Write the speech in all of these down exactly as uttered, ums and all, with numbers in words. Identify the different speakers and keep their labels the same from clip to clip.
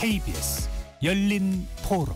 Speaker 1: 케이비에스 열린 토론.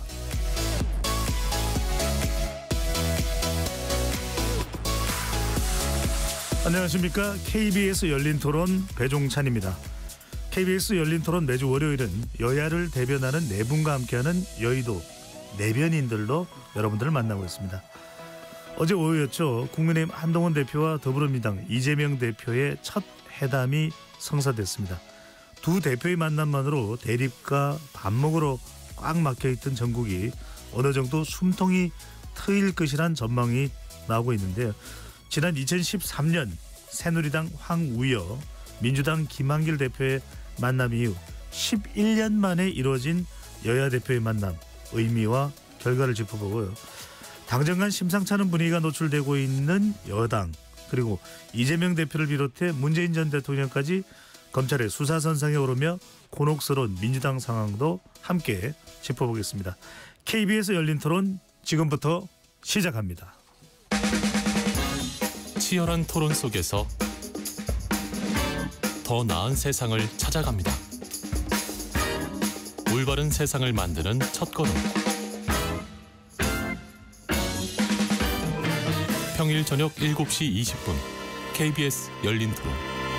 Speaker 1: 안녕하십니까. 케이비에스 열린 토론 배종찬입니다. 케이비에스 열린 토론 매주 월요일은 여야를 대변하는 네 분과 함께하는 여의도 내변인들로 여러분들을 만나고 있습니다. 어제 오후였죠. 국민의힘 한동훈 대표와 더불어민주당 이재명 대표의 첫 회담이 성사됐습니다. 두 대표의 만남만으로 대립과 반목으로 꽉 막혀있던 전국이 어느 정도 숨통이 트일 것이란 전망이 나오고 있는데요. 지난 이천십삼 년 새누리당 황우여, 민주당 김한길 대표의 만남 이후 십일 년 만에 이루어진 여야 대표의 만남 의미와 결과를 짚어보고요. 당정 간 심상치 않은 분위기가 노출되고 있는 여당, 그리고 이재명 대표를 비롯해 문재인 전 대통령까지 검찰의 수사선상에 오르며 곤혹스러운 민주당 상황도 함께 짚어보겠습니다. 케이비에스 열린 토론 지금부터 시작합니다.
Speaker 2: 치열한 토론 속에서 더 나은 세상을 찾아갑니다. 올바른 세상을 만드는 첫걸음. 평일 저녁 일곱 시 이십 분 케이비에스 열린 토론.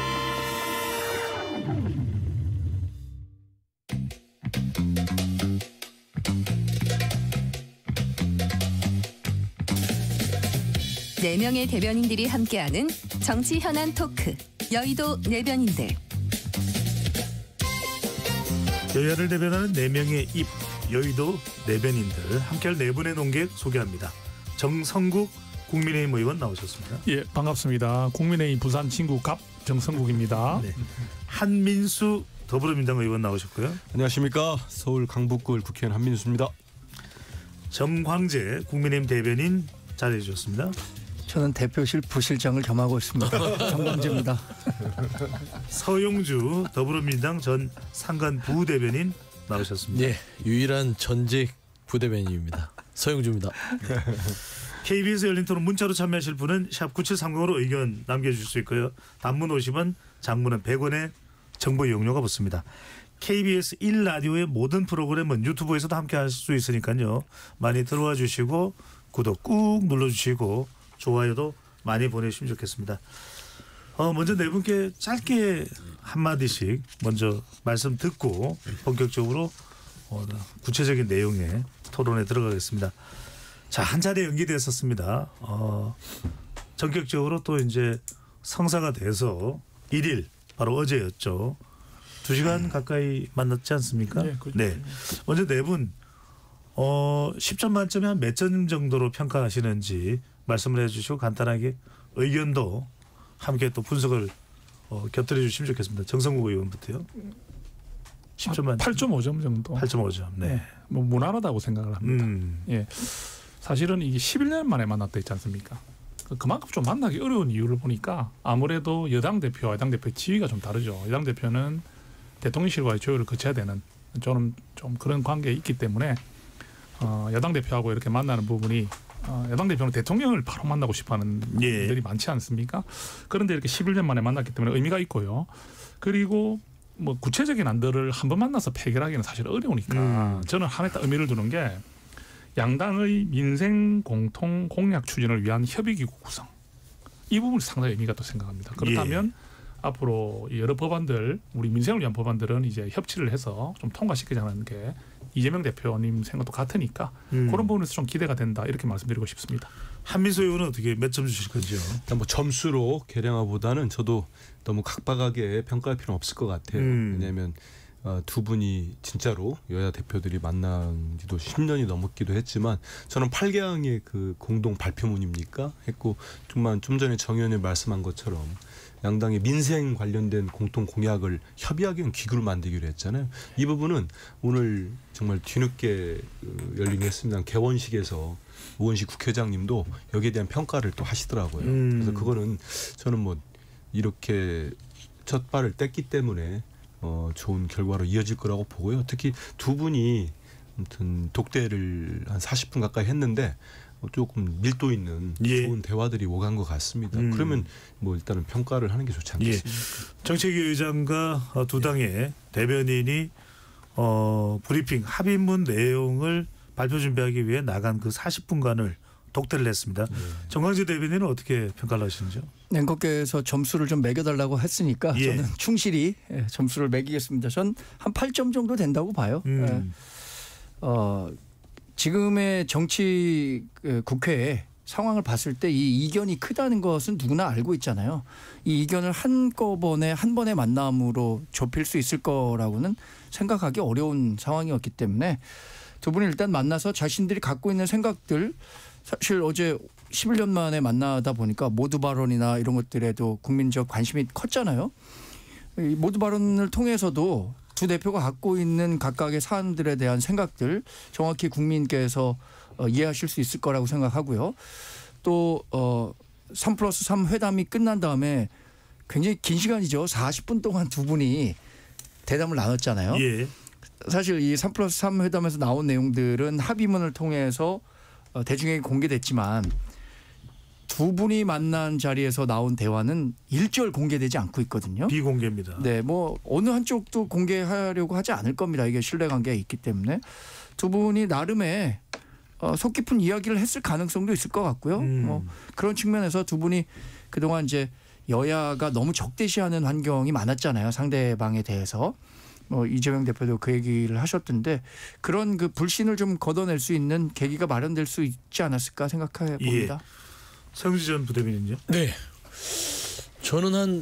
Speaker 3: 네 명의 대변인들이 함께하는 정치 현안 토크, 여의도 내변인들.
Speaker 1: 여야를 대변하는 네 명의 입, 여의도 내변인들. 함께할 네 분의 논객 소개합니다. 정성국 국민의힘 의원 나오셨습니다.
Speaker 4: 예, 반갑습니다. 국민의힘 부산 친구 갑 정성국입니다.
Speaker 1: 네. 한민수 더불어민주당 의원 나오셨고요.
Speaker 5: 안녕하십니까. 서울 강북구 국회의원 한민수입니다.
Speaker 1: 정광재 국민의힘 대변인 자리해 주셨습니다.
Speaker 6: 저는 대표실 부실장을 겸하고 있습니다. 정광재입니다.
Speaker 1: 서용주 더불어민주당 전 상간 부대변인 나오셨습니다.
Speaker 7: 예, 유일한 전직 부대변인입니다. 서용주입니다.
Speaker 1: 네. 케이비에스 열린 토론 문자로 참여하실 분은 샵 구칠삼공으로 의견 남겨주실 수 있고요. 단문 오십 원, 장문은 백 원의 정보 이용료가 붙습니다. 케이비에스 일 라디오의 모든 프로그램은 유튜브에서도 함께 할 수 있으니까요. 많이 들어와 주시고 구독 꾹 눌러주시고 좋아요도 많이 보내주시면 좋겠습니다. 어, 먼저 네 분께 짧게 한마디씩 먼저 말씀 듣고 본격적으로 어, 구체적인 내용의 토론에 들어가겠습니다. 자, 한 차례 연기됐었습니다. 어, 전격적으로 또 이제 성사가 돼서 일 일 바로 어제였죠. 두 시간 가까이 만났지 않습니까?
Speaker 4: 네. 그렇죠.
Speaker 1: 네. 먼저 네 분 어, 십 점 만점에 한 몇 점 정도로 평가하시는지 말씀을 해주시고 간단하게 의견도 함께 또 분석을 어, 곁들여 주시면 좋겠습니다. 정성국 의원부터요. 십 점 만점.
Speaker 4: 팔 점 오 점 정도.
Speaker 1: 팔 점 오 점. 네.
Speaker 4: 네. 뭐 무난하다고 생각을 합니다.
Speaker 1: 음.
Speaker 4: 예. 사실은 이게 십일 년 만에 만났다 있지 않습니까? 그만큼 좀 만나기 어려운 이유를 보니까 아무래도 여당 대표와 여당 대표의 지위가 좀 다르죠. 여당 대표는 대통령실과의 조율을 거쳐야 되는 저는 좀 그런 관계에 있기 때문에 어, 여당 대표하고 이렇게 만나는 부분이 어, 여당 대표는 대통령을 바로 만나고 싶어하는
Speaker 1: 예.
Speaker 4: 분들이 많지 않습니까? 그런데 이렇게 십일 년 만에 만났기 때문에 의미가 있고요. 그리고 뭐 구체적인 안들을 한 번 만나서 해결하기는 사실 어려우니까
Speaker 1: 음.
Speaker 4: 저는 한에 딱 의미를 두는 게 양당의 민생 공통 공약 추진을 위한 협의기구 구성, 이 부분이 상당히 의미가 또 생각합니다. 그렇다면 예. 앞으로 여러 법안들, 우리 민생을 위한 법안들은 이제 협치를 해서 좀 통과시키자는 게 이재명 대표님 생각도 같으니까 음. 그런 부분에서 좀 기대가 된다, 이렇게 말씀드리고 싶습니다.
Speaker 1: 한민수 의원은 어떻게 몇 점 주실 건지요?
Speaker 5: 일단 뭐 점수로 계량화보다는 저도 너무 각박하게 평가할 필요는 없을 것 같아요.
Speaker 1: 음.
Speaker 5: 왜냐하면 어, 두 분이 진짜로 여야 대표들이 만난 지도 십 년이 넘었기도 했지만 저는 팔 개항의 그 공동 발표문입니까? 했고 정말 좀 전에 정 의원이 말씀한 것처럼 양당의 민생 관련된 공통 공약을 협의하기 위한 기구를 만들기로 했잖아요. 이 부분은 오늘 정말 뒤늦게 열리긴 했습니다. 개원식에서 우원식 국회의장님도 여기에 대한 평가를 또 하시더라고요.
Speaker 1: 음.
Speaker 5: 그래서 그거는 저는 뭐 이렇게 첫 발을 뗐기 때문에 어, 좋은 결과로 이어질 거라고 보고요. 특히 두 분이 아무튼 독대를 한 사십 분 가까이 했는데 조금 밀도 있는
Speaker 1: 예.
Speaker 5: 좋은 대화들이 오간 것 같습니다.
Speaker 1: 음.
Speaker 5: 그러면 뭐 일단은 평가를 하는 게 좋지 않겠습니까?
Speaker 1: 예. 정책위 의장과 두 당의 대변인이 어, 브리핑 합의문 내용을 발표 준비하기 위해 나간 그 사십 분간을 독대를 했습니다. 네. 정광재 대변인은 어떻게 평가를 하시는지요?
Speaker 6: 앵커께서 점수를 좀 매겨달라고 했으니까
Speaker 1: 예.
Speaker 6: 저는 충실히 점수를 매기겠습니다. 전 한 팔 점 정도 된다고 봐요.
Speaker 1: 음.
Speaker 6: 예. 어, 지금의 정치 국회에 상황을 봤을 때 이 이견이 크다는 것은 누구나 알고 있잖아요. 이 이견을 한꺼번에 한 번의 만남으로 좁힐 수 있을 거라고는 생각하기 어려운 상황이었기 때문에 두 분이 일단 만나서 자신들이 갖고 있는 생각들, 사실 어제 십일 년 만에 만나다 보니까 모두 발언이나 이런 것들에도 국민적 관심이 컸잖아요. 이 모두 발언을 통해서도 두 대표가 갖고 있는 각각의 사안들에 대한 생각들 정확히 국민께서 어, 이해하실 수 있을 거라고 생각하고요. 또 어, 삼 플러스 삼 회담이 끝난 다음에 굉장히 긴 시간이죠. 사십 분 동안 두 분이 대담을 나눴잖아요.
Speaker 1: 예.
Speaker 6: 사실 이 삼 플러스 삼 회담에서 나온 내용들은 합의문을 통해서 어, 대중에게 공개됐지만 두 분이 만난 자리에서 나온 대화는 일절 공개되지 않고 있거든요.
Speaker 1: 비공개입니다.
Speaker 6: 네, 뭐 어느 한쪽도 공개하려고 하지 않을 겁니다. 이게 신뢰관계가 있기 때문에 두 분이 나름의 어, 속 깊은 이야기를 했을 가능성도 있을 것 같고요.
Speaker 1: 음.
Speaker 6: 뭐 그런 측면에서 두 분이 그동안 이제 여야가 너무 적대시하는 환경이 많았잖아요. 상대방에 대해서. 뭐 이재명 대표도 그 얘기를 하셨던데 그런 그 불신을 좀 걷어낼 수 있는 계기가 마련될 수 있지 않았을까 생각해 봅니다.
Speaker 1: 예. 서영주 전 부대변인요?
Speaker 7: 네. 저는 한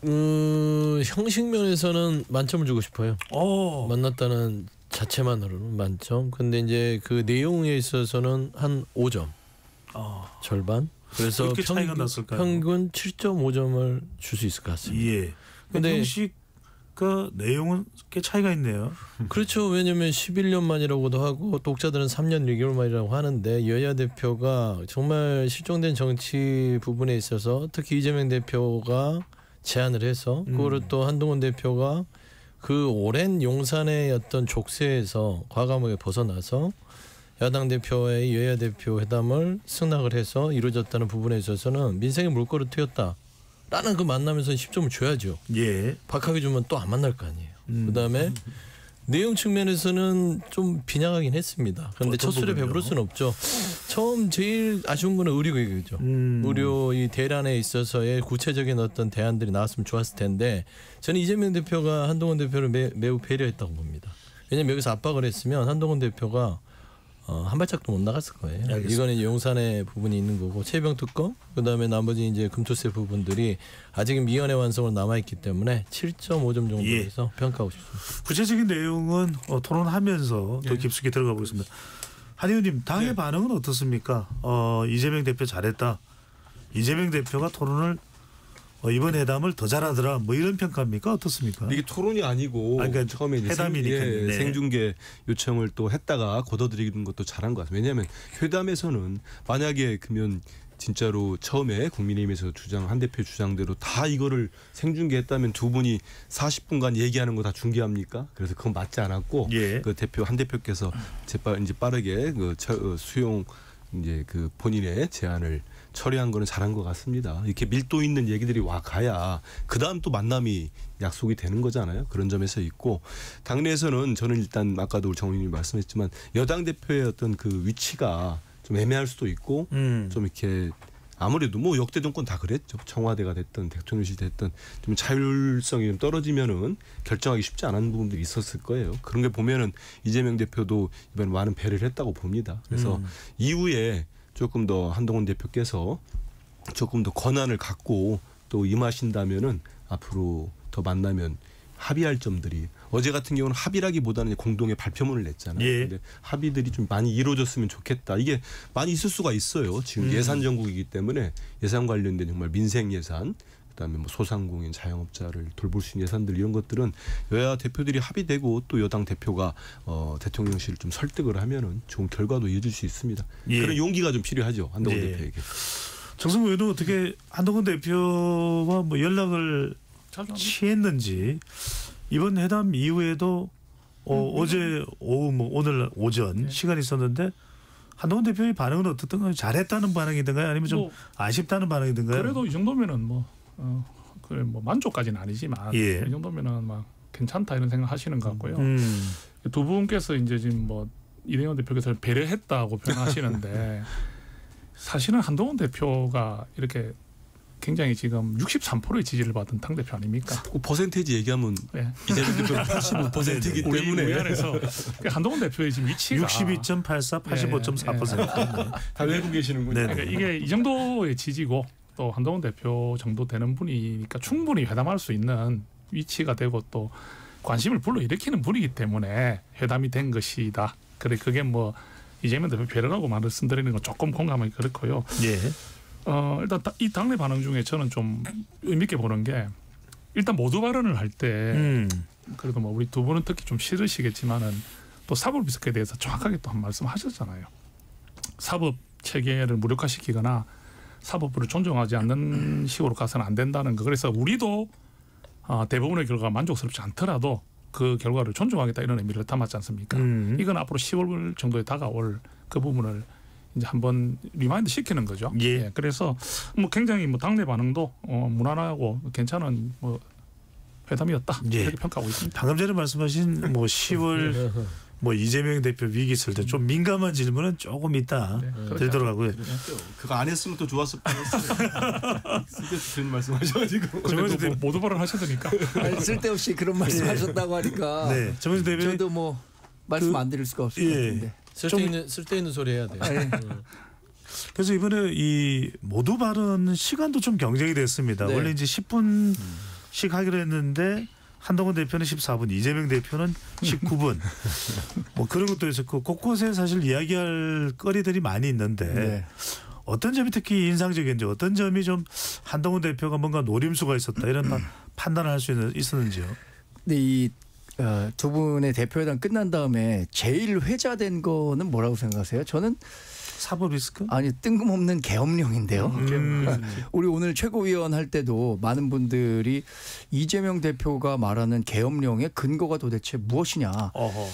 Speaker 7: 음, 형식 면에서는 만점을 주고 싶어요.
Speaker 1: 오.
Speaker 7: 만났다는 자체만으로는 만점. 근데 이제 그 내용에 있어서는 한 오 점.
Speaker 1: 어.
Speaker 7: 절반. 그래서
Speaker 1: 그렇게 차이가
Speaker 7: 평균,
Speaker 1: 났을까요?
Speaker 7: 평균 칠 점 오 점을 줄 수 있을 것 같습니다.
Speaker 1: 예.
Speaker 7: 근데
Speaker 1: 형식과 내용은 꽤 차이가 있네요.
Speaker 7: 그렇죠. 왜냐하면 십일 년 만이라고도 하고 독자들은 삼 년 육 개월 만이라고 하는데 여야 대표가 정말 실종된 정치 부분에 있어서 특히 이재명 대표가 제안을 해서 그거를 또 한동훈 대표가 그 오랜 용산의 어떤 족쇄에서 과감하게 벗어나서 야당 대표의 여야 대표 회담을 승낙을 해서 이루어졌다는 부분에 있어서는 민생의 물꼬를 트였다라는 그 만남에서 십 점을 줘야죠.
Speaker 1: 예.
Speaker 7: 박하게 주면 또 안 만날 거 아니에요.
Speaker 1: 음.
Speaker 7: 그다음에 내용 측면에서는 좀 빈약하긴 했습니다. 그런데 첫 술에 배부를 수는 없죠. 처음 제일 아쉬운 거는 의료 얘기죠.
Speaker 1: 음.
Speaker 7: 의료 이 대란에 있어서의 구체적인 어떤 대안들이 나왔으면 좋았을 텐데 저는 이재명 대표가 한동훈 대표를 매, 매우 배려했다고 봅니다. 왜냐하면 여기서 압박을 했으면 한동훈 대표가 어, 한 발짝도 못 나갔을 거예요.
Speaker 1: 알겠습니다.
Speaker 7: 이거는 용산의 부분이 있는 거고 최병 특검 그다음에 나머지 이제 금토세 부분들이 아직은 미연의 완성으로 남아 있기 때문에 칠 점 오 점 정도에서 예. 평가하고 싶습니다.
Speaker 1: 구체적인 내용은 어, 토론하면서 더
Speaker 4: 예.
Speaker 1: 깊숙이 들어가 보겠습니다. 한 의원님 당의
Speaker 4: 네.
Speaker 1: 반응은 어떻습니까? 어, 이재명 대표 잘했다. 이재명 대표가 토론을 어, 이번 회담을 더 잘하더라. 뭐 이런 평가입니까? 어떻습니까?
Speaker 5: 이게 토론이 아니고
Speaker 1: 아니, 그러니까
Speaker 5: 처음에 이제
Speaker 1: 회담이니까요.
Speaker 5: 생, 예,
Speaker 1: 네.
Speaker 5: 생중계 요청을 또 했다가 걷어들이는 것도 잘한 것 같아요. 왜냐하면 회담에서는 만약에 그러면 진짜로 처음에 국민의힘에서 주장 한 대표 주장대로 다 이거를 생중계했다면 두 분이 사십 분간 얘기하는 거 다 중계합니까? 그래서 그건 맞지 않았고
Speaker 1: 예.
Speaker 5: 그 대표 한 대표께서 재빨 이제 빠르게 그 처, 수용 이제 그 본인의 제안을 처리한 거는 잘한 것 같습니다. 이렇게 밀도 있는 얘기들이 와 가야 그 다음 또 만남이 약속이 되는 거잖아요. 그런 점에서 있고 당내에서는 저는 일단 아까도 정 의원님이 말씀했지만 여당 대표의 어떤 그 위치가 좀 애매할 수도 있고
Speaker 1: 음.
Speaker 5: 좀 이렇게 아무래도 뭐 역대 정권 다 그랬죠. 청와대가 됐든 대통령실 됐든 좀 자율성이 좀 떨어지면은 결정하기 쉽지 않은 부분들이 있었을 거예요. 그런 게 보면은 이재명 대표도 이번에 많은 배려를 했다고 봅니다. 그래서
Speaker 1: 음.
Speaker 5: 이후에 조금 더 한동훈 대표께서 조금 더 권한을 갖고 또 임하신다면은 앞으로 더 만나면 합의할 점들이 어제 같은 경우는 합의라기보다는 공동의 발표문을 냈잖아요.
Speaker 1: 예.
Speaker 5: 근데 합의들이 좀 많이 이루어졌으면 좋겠다. 이게 많이 있을 수가 있어요. 지금
Speaker 1: 음.
Speaker 5: 예산 정국이기 때문에 예산 관련된 정말 민생 예산, 그다음에 뭐 소상공인, 자영업자를 돌볼 수 있는 예산들 이런 것들은 여야 대표들이 합의되고 또 여당 대표가 어, 대통령실을 좀 설득을 하면은 좋은 결과도 이어질 수 있습니다.
Speaker 1: 예.
Speaker 5: 그런 용기가 좀 필요하죠. 한동훈
Speaker 1: 네.
Speaker 5: 대표에게.
Speaker 1: 정승우 의원은 어떻게 한동훈 대표와 뭐 연락을
Speaker 4: 자주 합니다.
Speaker 1: 취했는지 이번 회담 이후에도 어,
Speaker 4: 음,
Speaker 1: 어제 오후 뭐 오늘 오전
Speaker 4: 네.
Speaker 1: 시간이 있었는데 한동훈 대표의 반응은 어떻던가요? 잘했다는 반응이든가요? 아니면 좀
Speaker 4: 뭐,
Speaker 1: 아쉽다는 반응이든가요?
Speaker 4: 그래도 이 정도면은 뭐, 어, 그래 뭐 만족까지는 아니지만
Speaker 1: 예.
Speaker 4: 이 정도면은 막 괜찮다 이런 생각 하시는 것 같고요.
Speaker 1: 음.
Speaker 4: 두 분께서 이제 지금 뭐 이대영 대표께서 배려했다고 표현하시는데 사실은 한동훈 대표가 이렇게 굉장히 지금 육십삼 퍼센트의 지지를 받은 당 대표 아닙니까?
Speaker 5: 그 퍼센테이지 얘기하면
Speaker 4: 네.
Speaker 5: 이재명 대표는 팔십오 퍼센트이기
Speaker 4: 우리
Speaker 5: 때문에
Speaker 4: 우리 안에서 한동훈 대표의 지금 위치가
Speaker 1: 육십이 점 팔사, 팔십오 점 사 퍼센트.
Speaker 5: 다 알고 계시는군요.
Speaker 1: 네.
Speaker 4: 그러니까 이게 이 정도의 지지고 또 한동훈 대표 정도 되는 분이니까 충분히 회담할 수 있는 위치가 되고 또 관심을 불러일으키는 분이기 때문에 회담이 된 것이다. 그래 그게 뭐 이재명 대표 배려라고 말씀드리는 건 조금 공감하기 그렇고요.
Speaker 1: 예.
Speaker 4: 어 일단 이 당내 반응 중에 저는 좀 의미 있게 보는 게 일단 모두 발언을 할 때
Speaker 1: 음.
Speaker 4: 그래도 뭐 우리 두 분은 특히 좀 싫으시겠지만은 또 사법 리스크에 대해서 정확하게 또 한 말씀하셨잖아요. 사법 체계를 무력화시키거나 사법부를 존중하지 않는 식으로 가서는 안 된다는 거. 그래서 우리도 어, 대부분의 결과가 만족스럽지 않더라도 그 결과를 존중하겠다 이런 의미를 담았지 않습니까?
Speaker 1: 음.
Speaker 4: 이건 앞으로 시월 정도에 다가올 그 부분을 이제 한번 리마인드 시키는 거죠.
Speaker 1: 예.
Speaker 4: 예, 그래서 뭐 굉장히 뭐 당내 반응도 어, 무난하고 괜찮은 뭐 회담이었다
Speaker 1: 예.
Speaker 4: 이렇게 평가하고 있습니다.
Speaker 1: 방금 전에 말씀하신 뭐 시월 뭐 이재명 대표 위기 있을 때 좀 민감한 질문은 조금 있다
Speaker 4: 네,
Speaker 1: 들도록 하고요.
Speaker 5: 그거 안 했으면 또 좋았을 뻔했어요. 쓸데없이 그런 말씀하셔가지고.
Speaker 1: 정현주
Speaker 4: 뭐
Speaker 1: 대표,
Speaker 4: 모두 발언 하셨으니까.
Speaker 6: 아니, 쓸데없이 그런 말씀하셨다고 하니까
Speaker 1: 네, 정현주 대표.
Speaker 6: 저도 뭐 말씀
Speaker 1: 그-
Speaker 6: 안 드릴 수가 없을 것
Speaker 1: 예.
Speaker 6: 같은데.
Speaker 7: 쓸데있는 쓸데있는 소리 해야 돼요.
Speaker 6: 아니,
Speaker 1: 그래서 이번에 이 모두 발언 시간도 좀 경쟁이 됐습니다.
Speaker 6: 네.
Speaker 1: 원래 이제 십 분씩 하기로 했는데 한동훈 대표는 십사 분, 이재명 대표는 십구 분. 뭐 그런 것도 있었고 곳곳에 사실 이야기할 거리들이 많이 있는데
Speaker 6: 네.
Speaker 1: 어떤 점이 특히 인상적인지 어떤 점이 좀 한동훈 대표가 뭔가 노림수가 있었다 이런 판- 판단을 할 수 있었는지요.
Speaker 6: 근데 이 어, 두 분의 대표회담 끝난 다음에 제일 회자된 거는 뭐라고 생각하세요? 저는
Speaker 1: 사법 리스크?
Speaker 6: 아니 뜬금없는 계엄령인데요.
Speaker 1: 음.
Speaker 6: 우리 오늘 최고위원 할 때도 많은 분들이 이재명 대표가 말하는 계엄령의 근거가 도대체 무엇이냐.
Speaker 1: 어허.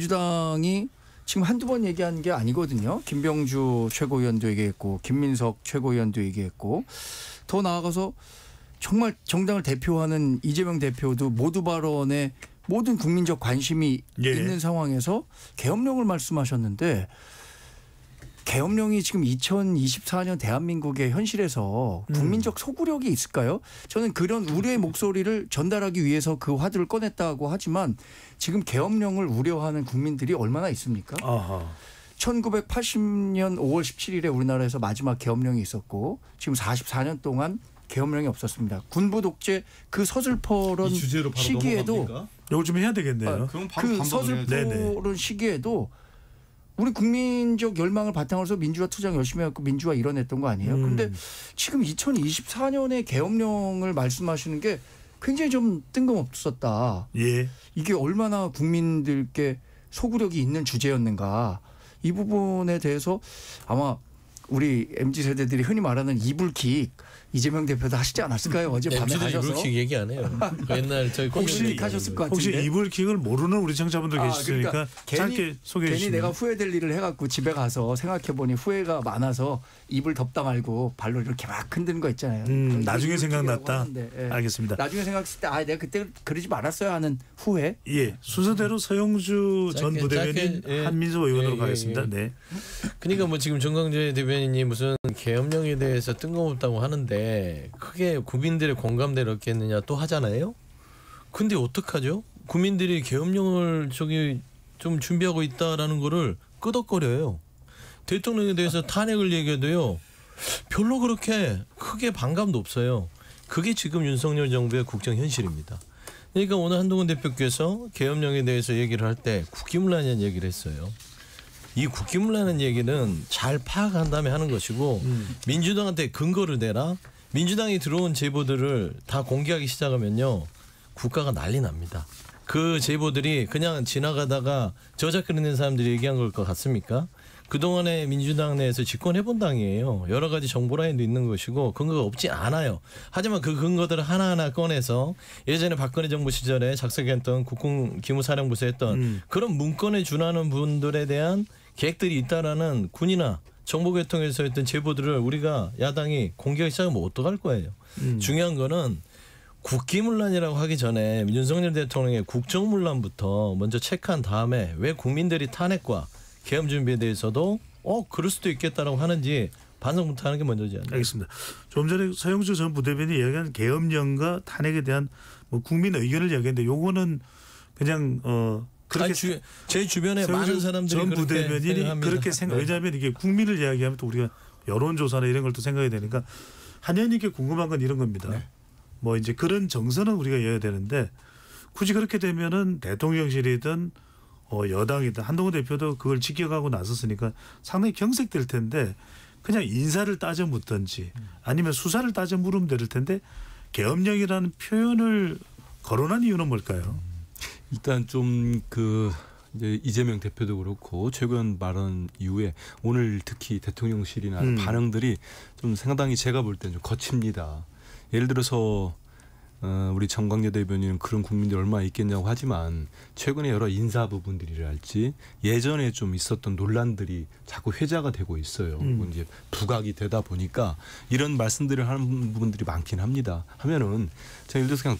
Speaker 6: 민주당이 지금 한두 번 얘기한 게 아니거든요. 김병주 최고위원도 얘기했고 김민석 최고위원도 얘기했고 더 나아가서 정말 정당을 대표하는 이재명 대표도 모두 발언에 모든 국민적 관심이
Speaker 1: 예.
Speaker 6: 있는 상황에서 계엄령을 말씀하셨는데 계엄령이 지금 이천이십사 년 대한민국의 현실에서 국민적 소구력이 있을까요? 저는 그런 우려의 목소리를 전달하기 위해서 그 화두를 꺼냈다고 하지만 지금 계엄령을 우려하는 국민들이 얼마나 있습니까?
Speaker 1: 어허.
Speaker 6: 천구백팔십 년 오월 십칠일에 우리나라에서 마지막 계엄령이 있었고 지금 사십사 년 동안 계엄령이 없었습니다. 군부 독재 그 서슬퍼런
Speaker 5: 주제로 바로
Speaker 6: 시기에도
Speaker 5: 넘어갑니까?
Speaker 1: 요거 좀 해야 되겠네요.
Speaker 5: 그럼 바로
Speaker 6: 그
Speaker 5: 반박을 해야죠.
Speaker 6: 서슬퍼런 시기에도 우리 국민적 열망을 바탕으로 해서 민주화 투쟁 열심히 해갖고 민주화 이뤄냈던 거 아니에요?
Speaker 1: 음.
Speaker 6: 그런데 지금 이천이십사 년에 계엄령을 말씀하시는 게 굉장히 좀 뜬금없었다.
Speaker 1: 예.
Speaker 6: 이게 얼마나 국민들께 소구력이 있는 주제였는가. 이 부분에 대해서 아마 우리 엠지 세대들이 흔히 말하는 이불킥 이재명 대표도 하시지 않았을까요? 어제 밤에
Speaker 7: 엠지도
Speaker 6: 하셔서.
Speaker 7: 이불킥 얘기 안 해요. 옛날 저희
Speaker 6: 혹시
Speaker 7: 콘텐츠
Speaker 6: 하셨을 것
Speaker 1: 혹시
Speaker 6: 같은데.
Speaker 1: 이불킥을 모르는 우리 청자분들
Speaker 6: 아,
Speaker 1: 계시니까
Speaker 6: 그러니까
Speaker 1: 짧게
Speaker 6: 괜히-
Speaker 1: 소개해
Speaker 6: 괜히
Speaker 1: 주시면.
Speaker 6: 내가 후회될 일을 해갖고 집에 가서 생각해보니 후회가 많아서 입을 덮다 말고 발로 이렇게 막 흔드는 거 있잖아요.
Speaker 1: 음,
Speaker 6: 그거
Speaker 1: 나중에
Speaker 6: 이불킥이라고
Speaker 1: 생각났다.
Speaker 6: 하는데, 예.
Speaker 1: 알겠습니다.
Speaker 6: 나중에 생각했을 때 아 내가 그때 그러지 말았어야 하는 후회.
Speaker 1: 예, 순서대로 서영주 전
Speaker 7: 짧게,
Speaker 1: 부대변인
Speaker 7: 짧게, 예.
Speaker 1: 한민수 의원으로
Speaker 7: 예, 예,
Speaker 1: 가겠습니다.
Speaker 7: 예.
Speaker 1: 네.
Speaker 7: 그러니까 뭐 지금 정강재 대변인이 무슨 계엄령에 대해서 뜬금없다고 하는데 크게 국민들의 공감대를 얻겠느냐 또 하잖아요. 근데 어떡하죠? 국민들이 계엄령을 저기 좀 준비하고 있다라는 거를 끄덕거려요. 대통령에 대해서 탄핵을 얘기해도요. 별로 그렇게 크게 반감도 없어요. 그게 지금 윤석열 정부의 국정 현실입니다. 그러니까 오늘 한동훈 대표께서 계엄령에 대해서 얘기를 할 때 국기문란이라는 얘기를 했어요. 이 국기문란이라는 얘기는 잘 파악한 다음에 하는 것이고
Speaker 1: 음.
Speaker 7: 민주당한테 근거를 내라. 민주당이 들어온 제보들을 다 공개하기 시작하면요. 국가가 난리 납니다. 그 제보들이 그냥 지나가다가 저작거리는 사람들이 얘기한 걸 것 같습니까? 그동안에 민주당 내에서 집권해본 당이에요. 여러 가지 정보라인도 있는 것이고 근거가 없지 않아요. 하지만 그 근거들을 하나하나 꺼내서 예전에 박근혜 정부 시절에 작성했던 국군기무사령부에서 했던
Speaker 1: 음.
Speaker 7: 그런 문건에 준하는 분들에 대한 계획들이 있다라는 군이나 정보계통에서 했던 제보들을 우리가 야당이 공개하기 시작하면 어떡할 거예요.
Speaker 1: 음.
Speaker 7: 중요한 거는 국기문란이라고 하기 전에 윤석열 대통령의 국정문란부터 먼저 체크한 다음에 왜 국민들이 탄핵과 계엄 준비에 대해서도 어 그럴 수도 있겠다라고 하는지 반성부터 하는 게 먼저지 않나요?
Speaker 1: 알겠습니다. 좀 전에 서영주 전 부대변인이 이야기한 계엄령과 탄핵에 대한 뭐 국민 의견을 이야기했는데 요거는 그냥 어 그렇게
Speaker 7: 아니, 주, 제 주변에 많은 사람들이
Speaker 1: 전
Speaker 7: 그렇게
Speaker 1: 부대변인이
Speaker 7: 생각합니다.
Speaker 1: 그렇게 생각.
Speaker 7: 네.
Speaker 1: 왜냐하면 이게 국민을 이야기하면 또 우리가 여론조사나 이런 걸 또 생각해야 되니까 한 의원님께 궁금한 건 이런 겁니다.
Speaker 6: 네.
Speaker 1: 뭐 이제 그런 정서는 우리가 이어야 되는데 굳이 그렇게 되면은 대통령실이든 어 여당이든 한동훈 대표도 그걸 지켜가고 나섰으니까 상당히 경색될 텐데 그냥 인사를 따져 묻든지 아니면 수사를 따져 물으면 될 텐데 계엄령이라는 표현을 거론한 이유는 뭘까요?
Speaker 5: 일단 좀 그 이제 이재명 대표도 그렇고 최근 발언 이후에 오늘 특히 대통령실이나
Speaker 1: 음.
Speaker 5: 반응들이 좀 상당히 제가 볼 때는 좀 거칩니다. 예를 들어서 어, 우리 정광재 대변인은 그런 국민들이 얼마나 있겠냐고 하지만 최근에 여러 인사 부분들이랄지 예전에 좀 있었던 논란들이 자꾸 회자가 되고 있어요.
Speaker 1: 음.
Speaker 5: 이제 부각이 되다 보니까 이런 말씀들을 하는 부분들이 많긴 합니다. 하면은 제가 예를 들어서 그냥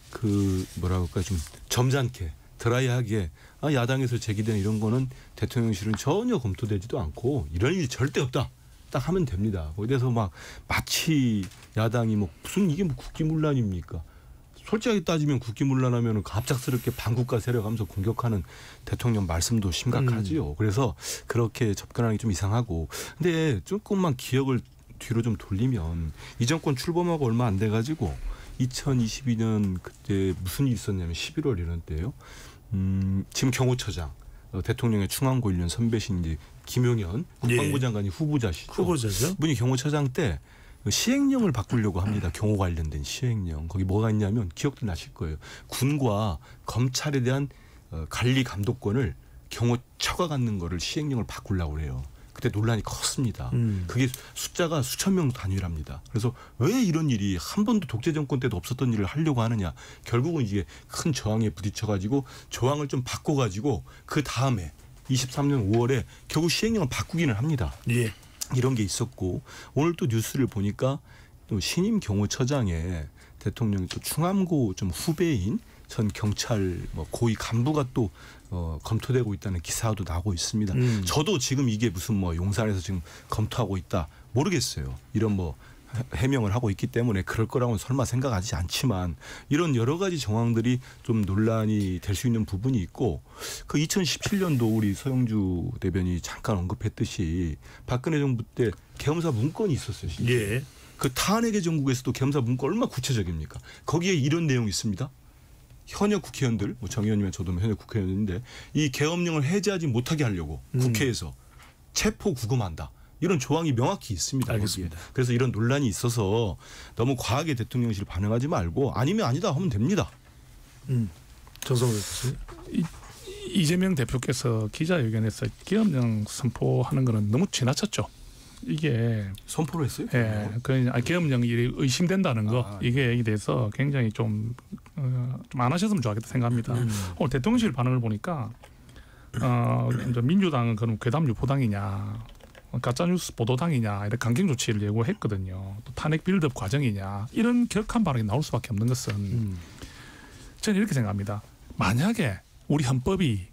Speaker 5: 그 뭐라 그럴까 좀 점잖게 드라이하게 아, 야당에서 제기된 이런 거는 대통령실은 전혀 검토되지도 않고 이런 일이 절대 없다. 딱 하면 됩니다. 거기에 대해서 막 마치 야당이 뭐 무슨 이게 뭐 국기문란입니까? 솔직하게 따지면 국기문란하면 갑작스럽게 반국가 세력하면서 공격하는 대통령 말씀도 심각하지요. 음. 그래서 그렇게 접근하는 게 좀 이상하고. 근데 조금만 기억을 뒤로 좀 돌리면 이 정권 출범하고 얼마 안 돼가지고 이천이십이 년 그때 무슨 일이 있었냐면 십일월 이런 때요. 음, 지금 경호처장 어, 대통령의 충암고 일 년 선배신 이제 김용현 국방부 장관이 후보자시죠.
Speaker 1: 후보자죠.
Speaker 5: 분이 경호처장 때 시행령을 바꾸려고 합니다. 경호 관련된 시행령. 거기 뭐가 있냐면 기억도 나실 거예요. 군과 검찰에 대한 관리 감독권을 경호처가 갖는 거를 시행령을 바꾸려고 해요. 그때 논란이 컸습니다. 음. 그게 숫자가 수천 명 단위랍니다. 그래서 왜 이런 일이 한 번도 독재 정권 때도 없었던 일을 하려고 하느냐. 결국은 이게 큰 저항에 부딪혀가지고 조항을 좀 바꿔가지고 그 다음에 이십삼 년 오월에 결국 시행령을 바꾸기는 합니다.
Speaker 1: 예.
Speaker 5: 이런 게 있었고 오늘 또 뉴스를 보니까 또 신임 경호처장에 대통령이 또 충암고 좀 후배인 전 경찰 뭐 고위 간부가 또 어, 검토되고 있다는 기사도 나오고 있습니다. 음. 저도 지금 이게 무슨 뭐 용산에서 지금 검토하고 있다 모르겠어요. 이런 뭐 해명을 하고 있기 때문에 그럴 거라고는 설마 생각하지 않지만 이런 여러 가지 정황들이 좀 논란이 될 수 있는 부분이 있고 그 이천십칠 년도 우리 서영주 대변인이 잠깐 언급했듯이 박근혜 정부 때 계엄사 문건이 있었어요.
Speaker 1: 예.
Speaker 5: 그 탄핵의 전국에서도 계엄사 문건 얼마나 구체적입니까? 거기에 이런 내용이 있습니다. 현역 국회의원들, 뭐 정 의원이면 저도 현역 국회의원인데 이 계엄령을 해제하지 못하게 하려고 음. 국회에서 체포 구금한다. 이런 조항이 명확히 있습니다.
Speaker 1: 알겠습니다.
Speaker 5: 거기에. 그래서 이런 논란이 있어서 너무 과하게 대통령실 반응하지 말고 아니면 아니다 하면 됩니다.
Speaker 1: 음. 정성호 교수님.
Speaker 4: 이재명 대표께서 기자회견에서 계엄령 선포하는 거는 너무 지나쳤죠. 이게
Speaker 5: 선포를 했어요?
Speaker 4: 예, 그 계엄령이 의심된다는 거 아, 이게 얘기 돼서 굉장히 좀 어, 좀 안 하셨으면 좋겠다 생각합니다. 음. 오늘 대통령실 반응을 보니까 어, 민주당은 그럼 괴담 유포당이냐, 가짜뉴스 보도당이냐 이런 강경 조치를 예고했거든요. 또 탄핵 빌드업 과정이냐 이런 격한 발언이 나올 수밖에 없는 것은 음. 저는 이렇게 생각합니다. 만약에 우리 헌법이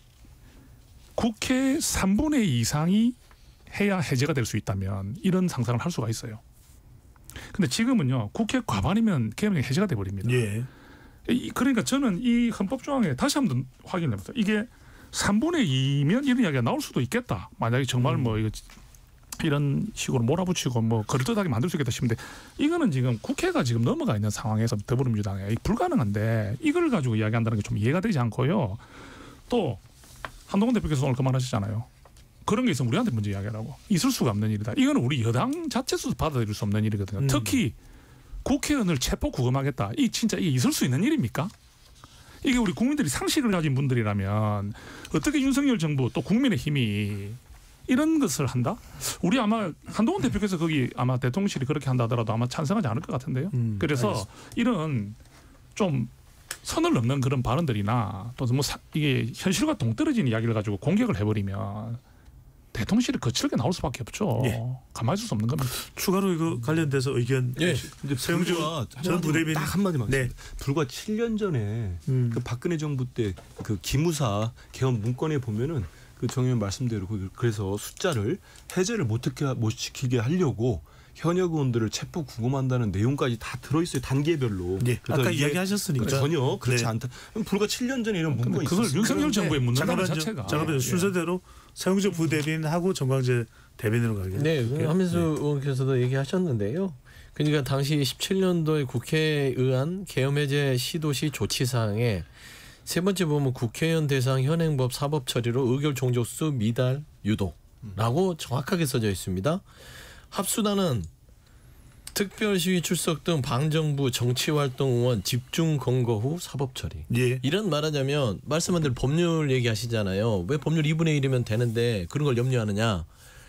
Speaker 4: 국회 삼분의 이 이상이 해야 해제가 될 수 있다면 이런 상상을 할 수가 있어요. 근데 지금은요. 국회 과반이면 계엄령이 해제가 돼버립니다.
Speaker 1: 예.
Speaker 4: 그러니까 저는 이 헌법 조항에 다시 한번 확인을 해보세요. 이게 삼분의 이면 이런 이야기가 나올 수도 있겠다. 만약에 정말 음. 뭐 이거 이런 식으로 몰아붙이고 뭐 그럴듯하게 만들 수 있겠다 싶은데 이거는 지금 국회가 지금 넘어가 있는 상황에서 더불어민주당에 불가능한데 이걸 가지고 이야기한다는 게 좀 이해가 되지 않고요. 또 한동훈 대표께서 오늘 그 말하셨잖아요. 그런 게 있으면 우리한테 먼저 이야기하라고. 있을 수가 없는 일이다. 이거는 우리 여당 자체에서도 받아들일 수 없는 일이거든요. 음. 특히 국회의원을 체포 구금하겠다. 이 진짜 이게 있을 수 있는 일입니까? 이게 우리 국민들이 상식을 가진 분들이라면 어떻게 윤석열 정부 또 국민의힘이 이런 것을 한다? 우리 아마 한동훈 대표께서 거기 아마 대통령실이 그렇게 한다 하더라도 아마 찬성하지 않을 것 같은데요. 음, 그래서 알겠습니다. 이런 좀 선을 넘는 그런 발언들이나 또 뭐 이게 현실과 동떨어진 이야기를 가지고 공격을 해버리면 대통령실이 거칠게 나올 수밖에 없죠.
Speaker 1: 예.
Speaker 4: 가만히 있을 수 없는 겁니다.
Speaker 1: 추가로 이거 관련돼서 의견.
Speaker 5: 예. 근데
Speaker 1: 서영주 전 부대변인
Speaker 5: 딱 한마디만.
Speaker 1: 네.
Speaker 5: 불과 칠 년 전에
Speaker 1: 음.
Speaker 5: 그 박근혜 정부 때 그 기무사 개헌 문건에 보면은 그 정 의원 말씀대로 그- 그래서 숫자를 해제를 못 시키게, 못 시키게 하려고 현역 의원들을 체포 구금한다는 내용까지 다 들어있어요. 단계별로.
Speaker 1: 예.
Speaker 5: 그래서
Speaker 1: 아까
Speaker 5: 이게
Speaker 1: 이야기하셨으니까
Speaker 5: 전혀 그렇지
Speaker 1: 네.
Speaker 5: 않다. 불과 칠 년 전에 이런 문건이
Speaker 4: 그걸
Speaker 5: 있었어요.
Speaker 4: 윤석열 정부에 묻는다는
Speaker 1: 잠깐만요.
Speaker 4: 자체가
Speaker 1: 잠깐만요.
Speaker 4: 예.
Speaker 1: 순서대로 서영주 부대변인하고 정광재 대변인으로 가겠습니다.
Speaker 7: 네, 한민수 의원께서도 얘기하셨는데요. 그러니까 당시 십칠 년도에 국회에 의한 계엄해제 시도시 조치사항에 세 번째 보면 국회의원 대상 현행법 사법 처리로 의결 종족수 미달 유도라고 정확하게 써져 있습니다. 합수단은 특별시위 출석 등 방정부 정치활동 의원 집중 검거 후 사법 처리.
Speaker 1: 예.
Speaker 7: 이런 말하자면 말씀한 대로 법률 얘기하시잖아요. 왜 법률 이분의 일이면 되는데 그런 걸 염려하느냐.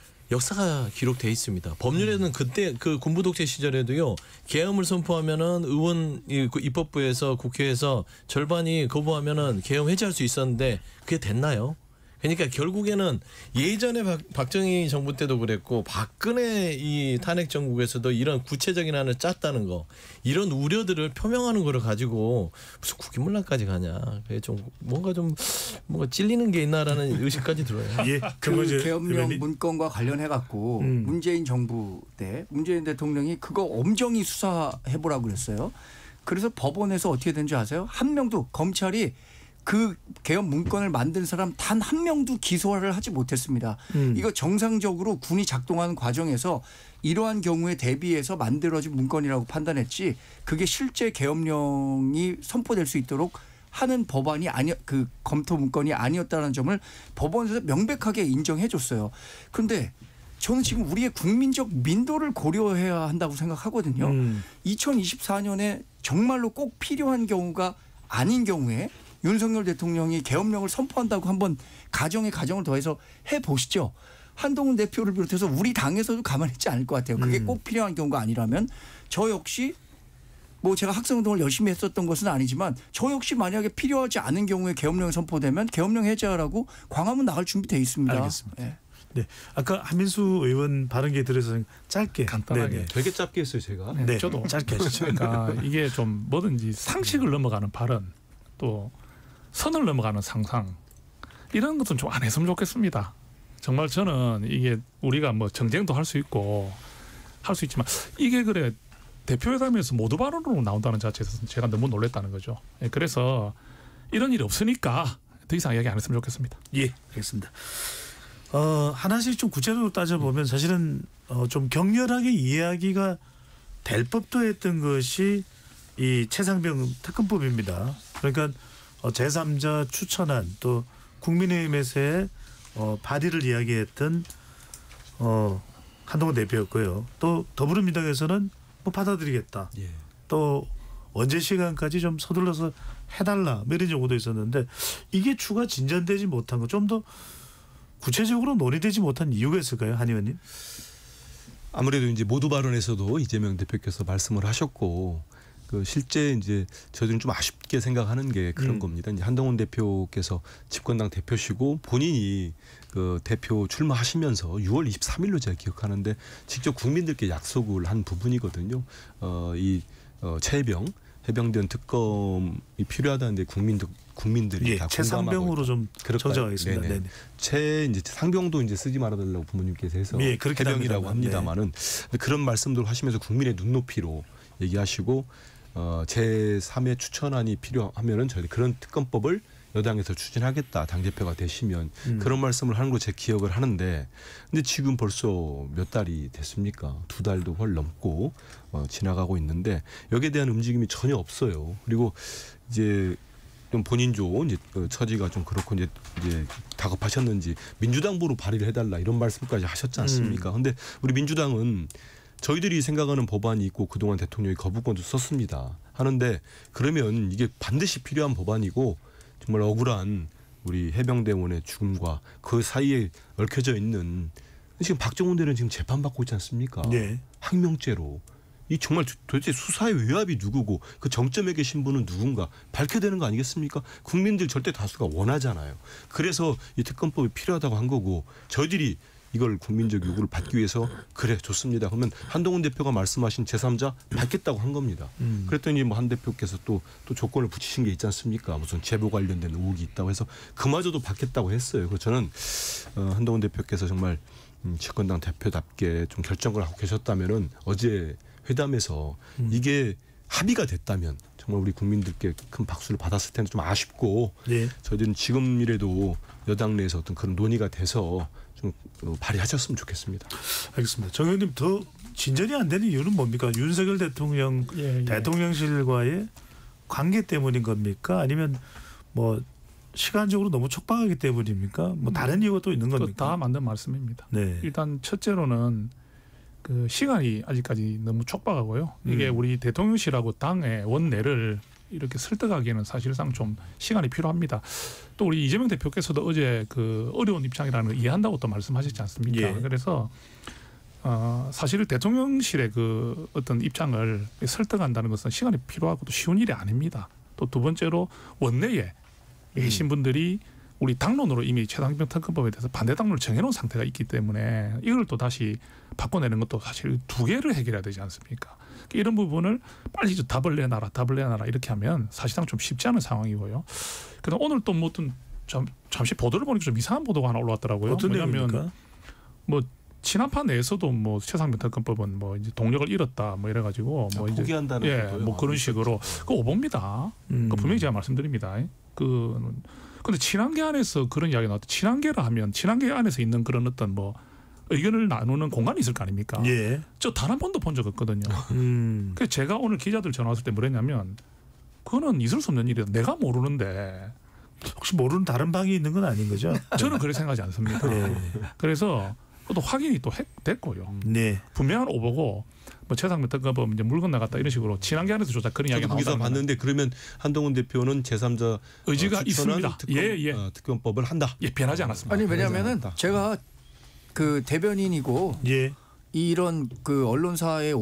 Speaker 7: 역사가 기록돼 있습니다. 법률에는 그때 그 군부 독재 시절에도요. 계엄을 선포하면은 의원 이- 그 입법부에서 국회에서 절반이 거부하면은 계엄 해제할 수 있었는데 그게 됐나요? 그러니까 결국에는 예전에 박, 박정희 정부 때도 그랬고 박근혜 이 탄핵 정국에서도 이런 구체적인 안을 짰다는 거 이런 우려들을 표명하는 거를 가지고 무슨 국기문란까지 가냐. 그게 좀 뭔가 좀 뭔가 찔리는 게 있나라는 의식까지 들어요.
Speaker 1: 예.
Speaker 6: 그
Speaker 1: 정광재
Speaker 6: 계엄령
Speaker 1: 대변인.
Speaker 6: 문건과 관련해 갖고
Speaker 1: 음.
Speaker 6: 문재인 정부 때 문재인 대통령이 그거 엄정히 수사해 보라고 그랬어요. 그래서 법원에서 어떻게 된 줄 아세요? 한 명도 검찰이 그 계엄 문건을 만든 사람 단 한 명도 기소를 하지 못했습니다.
Speaker 1: 음.
Speaker 6: 이거 정상적으로 군이 작동하는 과정에서 이러한 경우에 대비해서 만들어진 문건이라고 판단했지 그게 실제 계엄령이 선포될 수 있도록 하는 법안이 아니 그 검토 문건이 아니었다는 점을 법원에서 명백하게 인정해 줬어요. 그런데 저는 지금 우리의 국민적 민도를 고려해야 한다고 생각하거든요.
Speaker 1: 음.
Speaker 6: 이천이십사 년에 정말로 꼭 필요한 경우가 아닌 경우에 윤석열 대통령이 계엄령을 선포한다고 한번 가정에 가정을 더해서 해보시죠. 한동훈 대표를 비롯해서 우리 당에서도 가만히 있지 않을 것 같아요. 그게
Speaker 1: 음.
Speaker 6: 꼭 필요한 경우가 아니라면 저 역시 뭐 제가 학생운동을 열심히 했었던 것은 아니지만 저 역시 만약에 필요하지 않은 경우에 계엄령이 선포되면 계엄령 해제하라고 광화문 나갈 준비돼 있습니다.
Speaker 1: 알겠습니다.
Speaker 6: 예.
Speaker 1: 네. 아까 한민수 의원 발언기에 들어서 짧게
Speaker 4: 간단하게.
Speaker 1: 네네.
Speaker 5: 되게 짧게 했어요 제가.
Speaker 1: 네.
Speaker 4: 저도
Speaker 1: 짧게 하시죠.
Speaker 4: 그러니까 이게 좀 뭐든지 상식을 넘어가는 발언 또 선을 넘어가는 상상 이런 것은 좀 안 했으면 좋겠습니다. 정말 저는 이게 우리가 뭐 정쟁도 할 수 있고 할 수 있지만 이게 그래 대표회담에서 모두 발언으로 나온다는 자체에서 제가 너무 놀랐다는 거죠. 예, 그래서 이런 일이 없으니까 더 이상 이야기 안 했으면 좋겠습니다.
Speaker 1: 예, 알겠습니다. 어, 하나씩 좀 구체적으로 따져보면 사실은 어, 좀 격렬하게 이야기가 될 법도 했던 것이 이 최상병 특검법입니다. 그러니까 어, 제삼자 추천안 또 국민의힘에서의 어, 발의를 이야기했던 어, 한동훈 대표였고요. 또 더불어민주당에서는 뭐 받아들이겠다.
Speaker 5: 예.
Speaker 1: 또 언제 시간까지 좀 서둘러서 해달라 뭐 이런 정도도 있었는데 이게 추가 진전되지 못한 거 좀 더 구체적으로 논의되지 못한 이유가 있을까요, 한 의원님?
Speaker 5: 아무래도 이제 모두 발언에서도 이재명 대표께서 말씀을 하셨고 그 실제 이제 저희들은 좀 아쉽게 생각하는 게 그런
Speaker 1: 음.
Speaker 5: 겁니다. 이제 한동훈 대표께서 집권당 대표시고 본인이 그 대표 출마하시면서 유월 이십삼일로 제가 기억하는데 직접 국민들께 약속을 한 부분이거든요. 어, 이 어, 최해병 해병대원 특검이 필요하다는데 국민들 국민들이
Speaker 1: 예,
Speaker 5: 다
Speaker 1: 최상병으로 좀
Speaker 5: 그럴까요?
Speaker 1: 정정하겠습니다.
Speaker 5: 네네.
Speaker 1: 네네.
Speaker 5: 최 이제 상병도 이제 쓰지 말아달라고 부모님께서 해서
Speaker 1: 예, 그렇게
Speaker 5: 해병이라고
Speaker 1: 합니다만,
Speaker 5: 합니다만은 그런 말씀들 하시면서 국민의 눈높이로 얘기하시고 어, 제삼의 추천안이 필요하면은 저희 그런 특검법을 여당에서 추진하겠다 당대표가 되시면
Speaker 1: 음.
Speaker 5: 그런 말씀을 하는 거 제 기억을 하는데 근데 지금 벌써 몇 달이 됐습니까? 두 달도 훨 넘고 어, 지나가고 있는데 여기에 대한 움직임이 전혀 없어요. 그리고 이제 좀 본인 조 이제 그 처지가 좀 그렇고 이제, 이제 다급하셨는지 민주당부로 발의를 해달라 이런 말씀까지 하셨지 않습니까? 근데 우리 민주당은 저희들이 생각하는 법안이 있고 그동안 대통령이 거부권도 썼습니다. 하는데 그러면 이게 반드시 필요한 법안이고 정말 억울한 우리 해병대원의 죽음과 그 사이에 얽혀져 있는 지금 박정훈 대는 지금 재판받고 있지 않습니까?
Speaker 1: 네.
Speaker 5: 항명죄로. 이 정말 도대체 수사의 외압이 누구고 그 정점에 계신 분은 누군가 밝혀야 되는 거 아니겠습니까? 국민들 절대 다수가 원하잖아요. 그래서 이 특검법이 필요하다고 한 거고 저희들이 이걸 국민적 요구를 받기 위해서 그래 좋습니다. 그러면 한동훈 대표가 말씀하신 제삼자 받겠다고 한 겁니다.
Speaker 1: 음.
Speaker 5: 그랬더니 뭐 한 대표께서 또, 또 조건을 붙이신 게 있지 않습니까? 무슨 제보 관련된 의혹이 있다고 해서 그마저도 받겠다고 했어요. 그래서 저는 어, 한동훈 대표께서 정말 음, 집권당 대표답게 좀 결정을 하고 계셨다면은 어제 회담에서
Speaker 1: 음.
Speaker 5: 이게 합의가 됐다면 정말 우리 국민들께 큰 박수를 받았을 텐데 좀 아쉽고
Speaker 1: 예.
Speaker 5: 저희들은 지금이라도 여당 내에서 어떤 그런 논의가 돼서 좀 발휘하셨으면 좋겠습니다.
Speaker 1: 알겠습니다. 정 의원님 더 진전이 안 되는 이유는 뭡니까? 윤석열 대통령
Speaker 4: 예, 예.
Speaker 1: 대통령실과의 관계 때문인 겁니까? 아니면 뭐 시간적으로 너무 촉박하기 때문입니까? 뭐 다른 이유가 또 있는 겁니까?
Speaker 4: 다 맞는 말씀입니다.
Speaker 1: 네.
Speaker 4: 일단 첫째로는 그 시간이 아직까지 너무 촉박하고요. 이게
Speaker 1: 음.
Speaker 4: 우리 대통령실하고 당의 원내를 이렇게 설득하기에는 사실상 좀 시간이 필요합니다. 또 우리 이재명 대표께서도 어제 그 어려운 입장이라는 걸 이해한다고 또 말씀하셨지 않습니까?
Speaker 1: 예.
Speaker 4: 그래서 어, 사실 대통령실의 그 어떤 입장을 설득한다는 것은 시간이 필요하고 또 쉬운 일이 아닙니다. 또 두 번째로 원내에 계신 분들이 우리 당론으로 이미 최상병 특검법에 대해서 반대 당론을 정해놓은 상태가 있기 때문에 이걸 또 다시 바꿔내는 것도 사실 두 개를 해결해야 되지 않습니까? 이런 부분을 빨리 좀 답을 내놔라, 답을 내놔라 이렇게 하면 사실상 좀 쉽지 않은 상황이고요. 그다음 오늘 또 뭐 좀 잠시 보도를 보니까 좀 이상한 보도가 하나 올라왔더라고요.
Speaker 1: 어떤
Speaker 4: 뭐냐면
Speaker 1: 내용입니까?
Speaker 4: 뭐 친한파 내에서도 뭐 최상병 특검법은 뭐 이제 동력을 잃었다 뭐 이래가지고 뭐 이제
Speaker 5: 포기한다는
Speaker 4: 예,
Speaker 5: 것도요.
Speaker 4: 뭐 그런 식으로 그 오보입니다.
Speaker 1: 음.
Speaker 4: 그 분명히 제가 말씀드립니다. 그 근데 친한계 안에서 그런 이야기가 나왔다. 친한계라 하면 친한계 안에서 있는 그런 어떤 뭐 의견을 나누는 공간이 있을 거 아닙니까?
Speaker 1: 예.
Speaker 4: 저 단 한 번도 본 적 없거든요.
Speaker 1: 음.
Speaker 4: 그래서 제가 오늘 기자들 전화 왔을 때 뭐랬냐면 그거는 있을 수 없는 일이다. 내가 모르는데
Speaker 1: 혹시 모르는 다른 방이 있는 건 아닌 거죠?
Speaker 4: 저는 그렇게 생각하지 않습니다.
Speaker 1: 네.
Speaker 4: 그래서 또 확인이 또 했, 됐고요.
Speaker 1: 네.
Speaker 4: 분명한 오보고 뭐 최상병 특검법 이제 물건 나갔다 이런 식으로 친한계 안에서 조작 그런 이야기가
Speaker 5: 저도 그 기사
Speaker 4: 나온다는
Speaker 5: 봤는데 그러면 한동훈 대표는 제삼자
Speaker 4: 의지가
Speaker 5: 어, 추천한
Speaker 4: 있습니다.
Speaker 5: 특검,
Speaker 4: 예, 예.
Speaker 5: 어, 특검법을 한다.
Speaker 4: 예, 변하지 않았습니다.
Speaker 6: 아니 왜냐면은
Speaker 5: 그러지 않았다.
Speaker 6: 제가 그 대변인이고
Speaker 1: 예.
Speaker 6: 이런 그 언론사의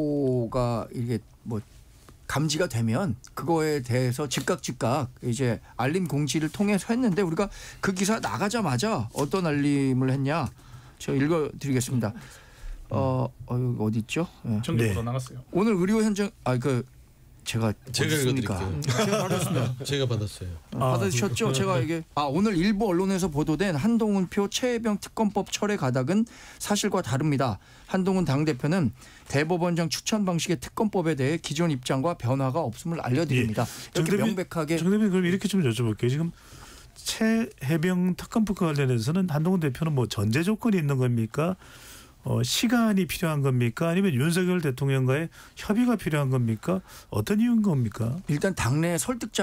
Speaker 6: 오보가 이게 뭐 감지가 되면 그거에 대해서 즉각 즉각 이제 알림 공지를 통해서 했는데 우리가 그 기사 나가자마자 어떤 알림을 했냐 제가 읽어드리겠습니다. 어, 어 어디 있죠? 예.
Speaker 4: 정리보도
Speaker 1: 네.
Speaker 4: 나갔어요.
Speaker 6: 오늘 의료 현장 아 그 제가
Speaker 7: 제가
Speaker 6: 어디 있습니까?
Speaker 7: 읽어드릴게요.
Speaker 6: 제가 받았습니다.
Speaker 7: 제가 받았어요.
Speaker 6: 아, 받으셨죠? 제가 이게 아 오늘 일부 언론에서 보도된 한동훈표 최혜병 특검법 철회 가닥은 사실과 다릅니다. 한동훈 당대표는 대법원장 추천 방식의 특검법에 대해 기존 입장과 변화가 없음을 알려드립니다. 이렇게
Speaker 1: 정대변-
Speaker 6: 명백하게
Speaker 1: 정 대표님 그럼 이렇게 좀 여쭤볼게요. 지금 최해병 특검법과 관련해서는 한동훈 대표는 뭐 전제 조건이 있는 겁니까? 어, 시간이 필요한 겁니까? 아니면 윤석열 대통령과의 협의가 필요한 겁니까? 어떤 이유인 겁니까?
Speaker 6: 일단 당내 설득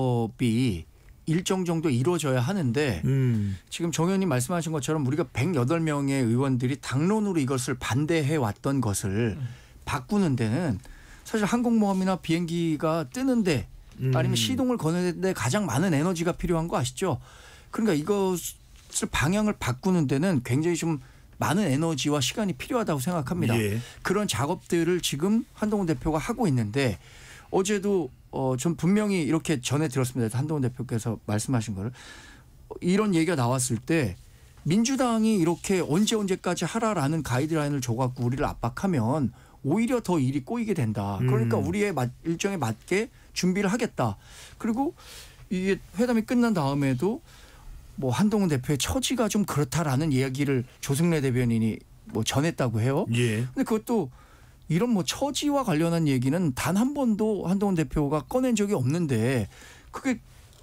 Speaker 6: 작업이 일정 정도 이루어져야 하는데
Speaker 1: 음.
Speaker 6: 지금 정 의원님 말씀하신 것처럼 우리가 백여덟 명의 의원들이 당론으로 이것을 반대해 왔던 것을 바꾸는 데는 사실 항공모함이나 비행기가 뜨는데
Speaker 1: 음.
Speaker 6: 아니면 시동을 거는데 가장 많은 에너지가 필요한 거 아시죠? 그러니까 이것을 방향을 바꾸는 데는 굉장히 좀 많은 에너지와 시간이 필요하다고 생각합니다.
Speaker 1: 예.
Speaker 6: 그런 작업들을 지금 한동훈 대표가 하고 있는데 어제도 어, 전 분명히 이렇게 전해 들었습니다. 한동훈 대표께서 말씀하신 거를 이런 얘기가 나왔을 때 민주당이 이렇게 언제 언제까지 하라라는 가이드라인을 줘갖고 우리를 압박하면 오히려 더 일이 꼬이게 된다. 그러니까
Speaker 1: 음.
Speaker 6: 우리의 맞, 일정에 맞게 준비를 하겠다. 그리고 이게 회담이 끝난 다음에도 뭐 한동훈 대표의 처지가 좀 그렇다라는 이야기를 조승래 대변인이 뭐 전했다고 해요.
Speaker 1: 예.
Speaker 6: 근데 그것도 이런 뭐 처지와 관련한 얘기는 단 한 번도 한동훈 대표가 꺼낸 적이 없는데 그게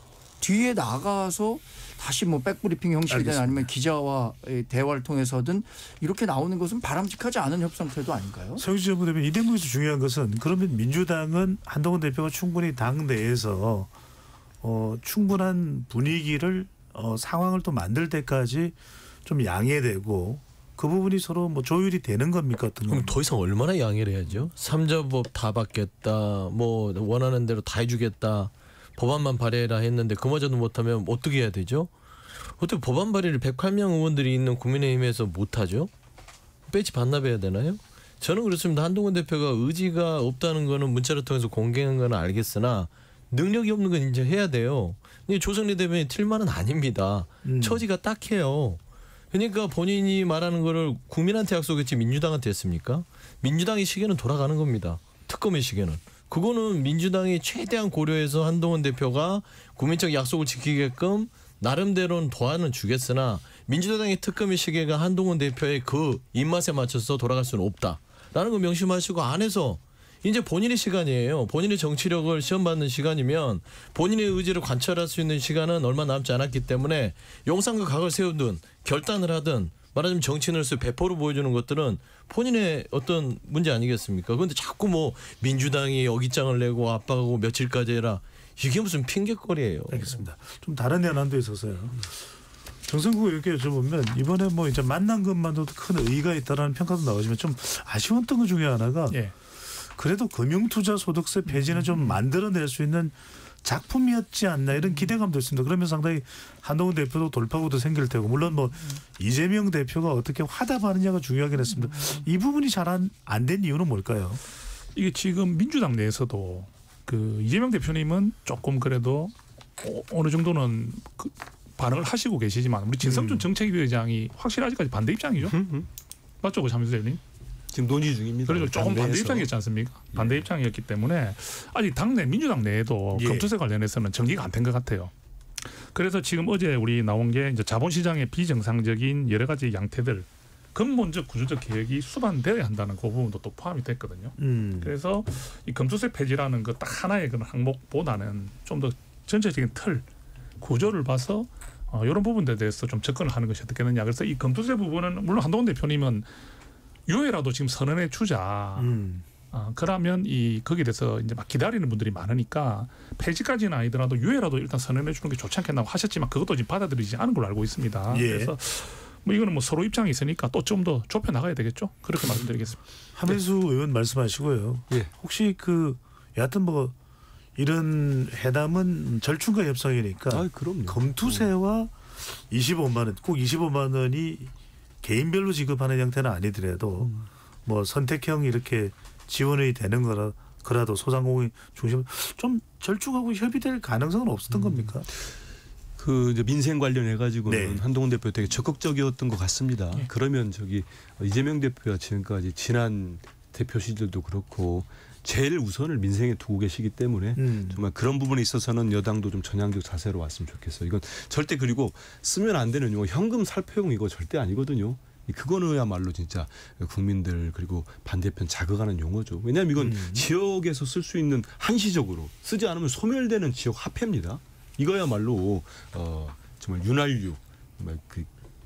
Speaker 6: 뒤에 나가서 다시 뭐 백브리핑 형식이든
Speaker 1: 알겠습니다.
Speaker 6: 아니면 기자와 대화를 통해서든 이렇게 나오는 것은 바람직하지 않은 협상 태도 아닌가요?
Speaker 1: 서유지 전부대변인 이 대목에서 중요한 것은 그러면 민주당은 한동훈 대표가 충분히 당 내에서 어, 충분한 분위기를 어, 상황을 또 만들 때까지 좀 양해되고 그 부분이 서로 뭐 조율이 되는 겁니까? 어떤
Speaker 7: 그럼
Speaker 1: 겁니까?
Speaker 7: 더 이상 얼마나 양해를 해야죠? 삼자법 다 받겠다. 뭐 원하는 대로 다 해주겠다. 법안만 발의해라 했는데 그마저도 못하면 어떻게 해야 되죠? 어떻게 법안 발의를 백팔 명 의원들이 있는 국민의힘에서 못하죠? 배지 반납해야 되나요? 저는 그렇습니다. 한동훈 대표가 의지가 없다는 거는 문자를 통해서 공개한 건 알겠으나 능력이 없는 건 이제 해야 돼요. 근데 조성래 대변인 틀만은 아닙니다.
Speaker 1: 음.
Speaker 7: 처지가 딱해요. 그러니까 본인이 말하는 거를 국민한테 약속했지 민주당한테 했습니까? 민주당의 시계는 돌아가는 겁니다. 특검의 시계는. 그거는 민주당이 최대한 고려해서 한동훈 대표가 국민적 약속을 지키게끔 나름대로는 도안은 주겠으나 민주당의 특검의 시계가 한동훈 대표의 그 입맛에 맞춰서 돌아갈 수는 없다라는 거 명심하시고 안 해서 이제 본인의 시간이에요. 본인의 정치력을 시험받는 시간이면 본인의 의지를 관철할 수 있는 시간은 얼마 남지 않았기 때문에 용산과 각을 세우든 결단을 하든 말하자면 정치인으로서 배포로 보여주는 것들은 본인의 어떤 문제 아니겠습니까? 그런데 자꾸 뭐 민주당이 어깃장을 내고 압박하고 며칠까지 해라. 이게 무슨 핑계거리예요.
Speaker 1: 알겠습니다. 좀 다른 연안도 있어서요. 정성국 이렇게 여쭤보면 이번에 뭐 이제 만난 것만으로도 큰 의의가 있다라는 평가도 나오지만 좀 아쉬웠던 것 중에 하나가
Speaker 4: 예.
Speaker 1: 그래도 금융투자 소득세 폐지는 좀 만들어낼 수 있는 작품이었지 않나 이런 기대감도 있습니다. 그러면 상당히 한동훈 대표도 돌파구도 생길 테고 물론 뭐 이재명 대표가 어떻게 화답하느냐가 중요하긴 했습니다. 이 부분이 잘 안 된 이유는 뭘까요?
Speaker 4: 이게 지금 민주당 내에서도 그 이재명 대표님은 조금 그래도 어, 어느 정도는 그 반응을 하시고 계시지만 우리 진성준
Speaker 1: 음.
Speaker 4: 정책위원장이 확실히 아직까지 반대 입장이죠. 맞죠, 장민수 대표님?
Speaker 5: 지금 논의 중입니다.
Speaker 4: 그래서 조금 반대
Speaker 5: 당내에서.
Speaker 4: 입장이었지 않습니까? 반대 입장이었기 때문에 아직 당내 민주당 내에도
Speaker 1: 예.
Speaker 4: 검투세 관련해서는 정리가 안 된 것 같아요. 그래서 지금 어제 우리 나온 게 이제 자본시장의 비정상적인 여러 가지 양태들 근본적 구조적 개혁이 수반되어야 한다는 그 부분도 또 포함이 됐거든요.
Speaker 1: 음.
Speaker 4: 그래서 이 검투세 폐지라는 그 딱 하나의 그런 항목보다는 좀 더 전체적인 틀 구조를 봐서 어, 이런 부분들에 대해서 좀 접근을 하는 것이 어떻겠느냐. 그래서 이 검투세 부분은 물론 한동훈 대표님은 유예라도 지금 선언해 주자.
Speaker 1: 음.
Speaker 4: 어, 그러면 이 거기에 대해서 이제 막 기다리는 분들이 많으니까 폐지까지는 아니더라도 유예라도 일단 선언해 주는 게 좋지 않겠나고 하셨지만 그것도 지금 받아들이지 않은 걸로 알고 있습니다.
Speaker 1: 예.
Speaker 4: 그래서 뭐 이거는 뭐 서로 입장이 있으니까 또 좀 더 좁혀 나가야 되겠죠. 그렇게 말씀드리겠습니다.
Speaker 1: 하민수 의원 말씀하시고요.
Speaker 5: 예.
Speaker 1: 혹시 그 여하튼 뭐 이런 회담은 절충과 협상이니까
Speaker 5: 아, 그럼요.
Speaker 1: 검투세와 이십오만 원, 꼭 이십오만 원이 개인별로 지급하는 형태는 아니더라도
Speaker 5: 음.
Speaker 1: 뭐 선택형 이렇게 지원이 되는 거라 그라도 소상공인 중심 좀 절충하고 협의될 가능성은 없었던
Speaker 5: 음.
Speaker 1: 겁니까?
Speaker 5: 그 이제 민생 관련해 가지고는
Speaker 1: 네.
Speaker 5: 한동훈 대표 되게 적극적이었던 것 같습니다.
Speaker 4: 예.
Speaker 5: 그러면 저기 이재명 대표가 지금까지 지난 대표 시절도 그렇고 제일 우선을 민생에 두고 계시기 때문에
Speaker 1: 음.
Speaker 5: 정말 그런 부분에 있어서는 여당도 좀 전향적 자세로 왔으면 좋겠어요. 이건 절대 그리고 쓰면 안 되는 용어 현금 살포용 이거 절대 아니거든요. 그거는야말로 진짜 국민들 그리고 반대편 자극하는 용어죠. 왜냐하면 이건
Speaker 1: 음.
Speaker 5: 지역에서 쓸 수 있는 한시적으로 쓰지 않으면 소멸되는 지역 화폐입니다. 이거야말로 어, 정말 윤활유 정말 그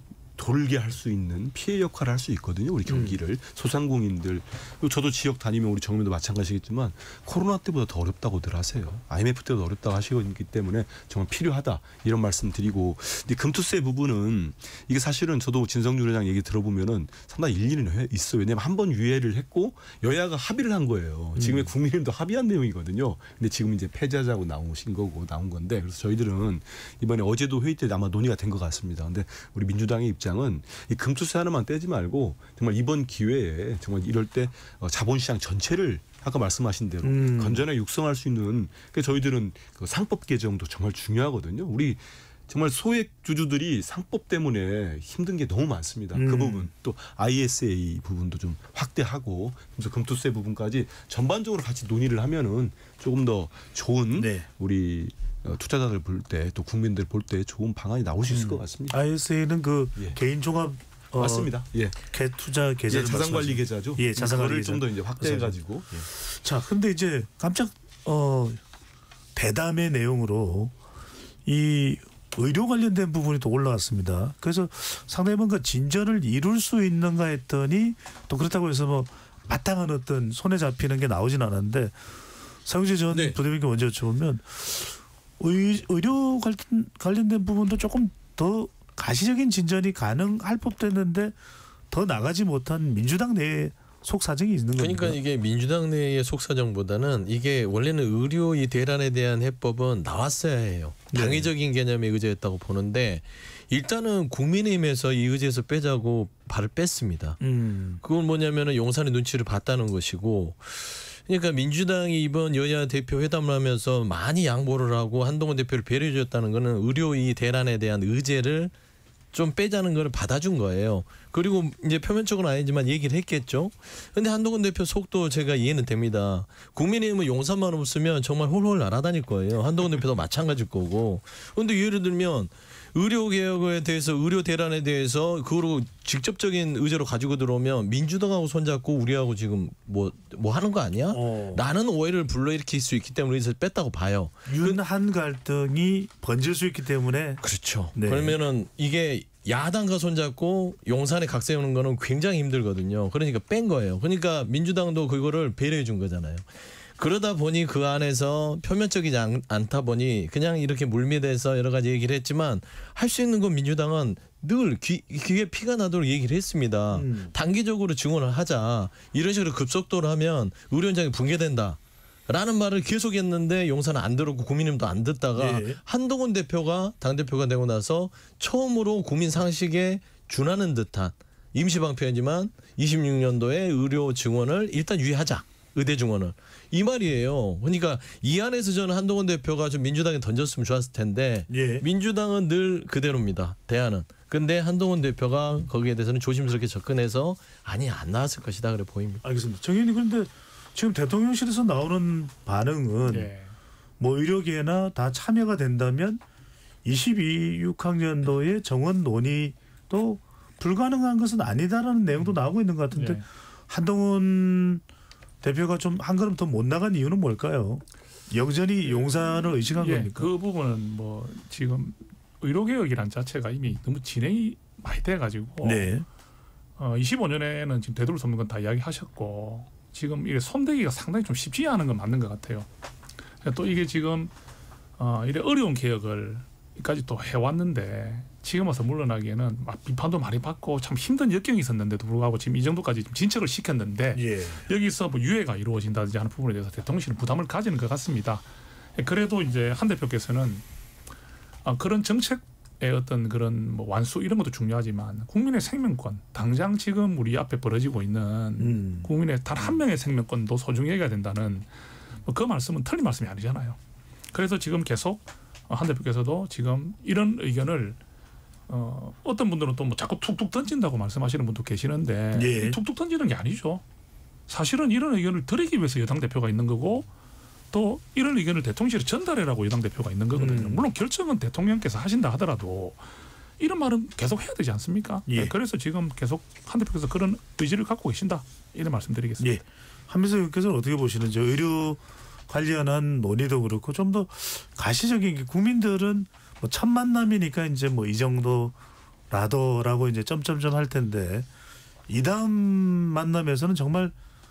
Speaker 5: 돌게 할 수 있는 피해 역할을 할 수 있거든요. 우리 경기를 음. 소상공인들 그리고 저도 지역 다니면 우리 정면도 마찬가지겠지만 코로나 때보다 더 어렵다고들 하세요. 아이엠에프 때도 어렵다고 하시고 있기 때문에 정말 필요하다 이런 말씀 드리고 근데 금투세 부분은 이게 사실은 저도 진성준 회장 얘기 들어보면은 상당히 일리는 있어요. 왜냐하면 한 번 유예를 했고 여야가 합의를 한 거예요. 지금의
Speaker 1: 음.
Speaker 5: 국민의힘도 합의한 내용이거든요. 근데 지금 이제 폐지하자고 나오신 거고 나온 건데 그래서 저희들은 이번에 어제도 회의 때 아마 논의가 된 것 같습니다. 근데 우리 민주당의 입장은 이 금투세 하나만 떼지 말고 정말 이번 기회에 정말 이럴 때 자본시장 전체를 아까 말씀하신 대로
Speaker 1: 음.
Speaker 5: 건전하게 육성할 수 있는 그러니까 저희들은 그 상법 개정도 정말 중요하거든요. 우리 정말 소액 주주들이 상법 때문에 힘든 게 너무 많습니다.
Speaker 1: 음.
Speaker 5: 그 부분 또 아이에스에이 부분도 좀 확대하고 그래서 금투세 부분까지 전반적으로 같이 논의를 하면은 조금 더 좋은
Speaker 1: 네.
Speaker 5: 우리 투자자들 볼 때 또 국민들 볼 때 좋은 방안이 나올 수 있을
Speaker 1: 음.
Speaker 5: 것 같습니다.
Speaker 1: 아이에스에이는 그
Speaker 5: 예.
Speaker 1: 개인 종합 어,
Speaker 5: 맞습니다. 예.
Speaker 1: 개 투자 계좌를
Speaker 5: 예, 자산관리 계좌죠.
Speaker 1: 예, 자산관리
Speaker 5: 그거를
Speaker 1: 계좌.
Speaker 5: 좀 더 이제 확대해가지고. 예.
Speaker 1: 자, 근데 이제 깜짝 어, 대담의 내용으로 이 의료 관련된 부분이 또 올라왔습니다. 그래서 상당히 뭔가 진전을 이룰 수 있는가 했더니 또 그렇다고 해서 뭐 마땅한 어떤 손에 잡히는 게 나오진 않았는데 서영재 전
Speaker 7: 네.
Speaker 1: 부대변인께 먼저 여쭤보면 의, 의료 관련, 관련된 부분도 조금 더 가시적인 진전이 가능할 법도 했는데 더 나가지 못한 민주당 내에 속사정이 있는 겁니다.
Speaker 7: 그러니까 이게 민주당 내의 속사정보다는 이게 원래는 의료 이 대란에 대한 해법은 나왔어야 해요. 당위적인 개념의 의제였다고 보는데 일단은 국민의힘에서 이 의제에서 빼자고 발을 뺐습니다.
Speaker 1: 음.
Speaker 7: 그건 뭐냐면은 용산의 눈치를 봤다는 것이고 그러니까 민주당이 이번 여야 대표 회담을 하면서 많이 양보를 하고 한동훈 대표를 배려해 줬다는 거는 의료 이 대란에 대한 의제를 좀 빼자는 걸 받아준 거예요. 그리고 이제 표면적으로는 아니지만 얘기를 했겠죠. 근데 한동훈 대표 속도 제가 이해는 됩니다. 국민의힘은 용산만 없으면 정말 홀홀 날아다닐 거예요. 한동훈 대표도 마찬가지일 거고. 근데 예를 들면 의료 개혁에 대해서 의료 대란에 대해서 그거로 직접적인 의제로 가지고 들어오면 민주당하고 손잡고 우리하고 지금 뭐 뭐 하는 거 아니야?
Speaker 1: 어.
Speaker 7: 라는 오해를 불러일으킬 수 있기 때문에 그래서 뺐다고 봐요.
Speaker 1: 윤한 갈등이 번질 수 있기 때문에
Speaker 7: 그렇죠.
Speaker 1: 네.
Speaker 7: 그러면은 이게 야당과 손잡고 용산에 각 세우는 거는 굉장히 힘들거든요. 그러니까 뺀 거예요. 그러니까 민주당도 그거를 배려해 준 거잖아요. 그러다 보니 그 안에서 표면적이지 않, 않다 보니 그냥 이렇게 물밑에서 여러 가지 얘기를 했지만 할 수 있는 건 민주당은 늘 귀, 귀에 피가 나도록 얘기를 했습니다.
Speaker 1: 음.
Speaker 7: 단기적으로 증언을 하자. 이런 식으로 급속도로 하면 의료 현장이 붕괴된다. 라는 말을 계속했는데 용산은 안 들었고 국민의힘도 안 듣다가
Speaker 1: 예.
Speaker 7: 한동훈 대표가 당대표가 되고 나서 처음으로 국민 상식에 준하는 듯한 임시방편이지만 이십육 년도에 의료 증원을 일단 유예하자. 의대 증원을. 이 말이에요. 그러니까 이 안에서 저는 한동훈 대표가 좀 민주당에 던졌으면 좋았을 텐데
Speaker 1: 예.
Speaker 7: 민주당은 늘 그대로입니다. 대안은. 근데 한동훈 대표가 거기에 대해서는 조심스럽게 접근해서 아니 안 나왔을 것이다 그래 보입니다.
Speaker 1: 알겠습니다. 정 의원님 그런데 지금 대통령실에서 나오는 반응은
Speaker 4: 예.
Speaker 1: 뭐 의료계나 다 참여가 된다면 이십육 학년도의 정원 논의도 불가능한 것은 아니다라는 내용도 나오고 있는 것 같은데
Speaker 4: 예.
Speaker 1: 한동훈 대표가 좀 한 걸음 더 못 나간 이유는 뭘까요? 여전히 용산을 의식한
Speaker 4: 예,
Speaker 1: 겁니까?
Speaker 4: 그 부분은 뭐 지금 의료개혁이란 자체가 이미 너무 진행이 많이 돼가지고
Speaker 1: 네.
Speaker 4: 어, 이십오 년에는 지금 되돌 수 없는 건 다 이야기하셨고 지금 이게 손대기가 상당히 좀 쉽지 않은 건 맞는 것 같아요. 또 이게 지금 어, 이래 어려운 개혁을까지 또 해왔는데 지금 와서 물러나기에는 막 비판도 많이 받고 참 힘든 역경이 있었는데도 불구하고 지금 이 정도까지 좀 진척을 시켰는데
Speaker 1: 예.
Speaker 4: 여기서 뭐 유예가 이루어진다든지 하는 부분에 대해서 대통령실은 부담을 가지는 것 같습니다. 그래도 이제 한 대표께서는 아, 그런 정책의 어떤 그런 뭐 완수 이런 것도 중요하지만 국민의 생명권 당장 지금 우리 앞에 벌어지고 있는
Speaker 1: 음.
Speaker 4: 국민의 단 한 명의 생명권도 소중히 여겨야 된다는 뭐 그 말씀은 틀린 말씀이 아니잖아요. 그래서 지금 계속 한 대표께서도 지금 이런 의견을 어, 어떤 분들은 또 뭐 자꾸 툭툭 던진다고 말씀하시는 분도 계시는데
Speaker 1: 예.
Speaker 4: 툭툭 던지는 게 아니죠. 사실은 이런 의견을 드리기 위해서 여당 대표가 있는 거고 또 이런 의견을 대통령실에 전달해라고 여당 대표가 있는 거거든요.
Speaker 1: 음.
Speaker 4: 물론 결정은 대통령께서 하신다 하더라도 이런 말은 계속 해야 되지 않습니까?
Speaker 1: 예.
Speaker 4: 네, 그래서 지금 계속 한 대표께서 그런 의지를 갖고 계신다 이런 말씀드리겠습니다.
Speaker 1: 예. 한민석 의원께서는 어떻게 보시는지 의료 관련한 논의도 그렇고 좀 더 가시적인 게 국민들은 뭐 첫 만남이니까 이제 뭐 이 정도라도라고 이제 점점점 할 텐데 이 다음 만남에서는 정말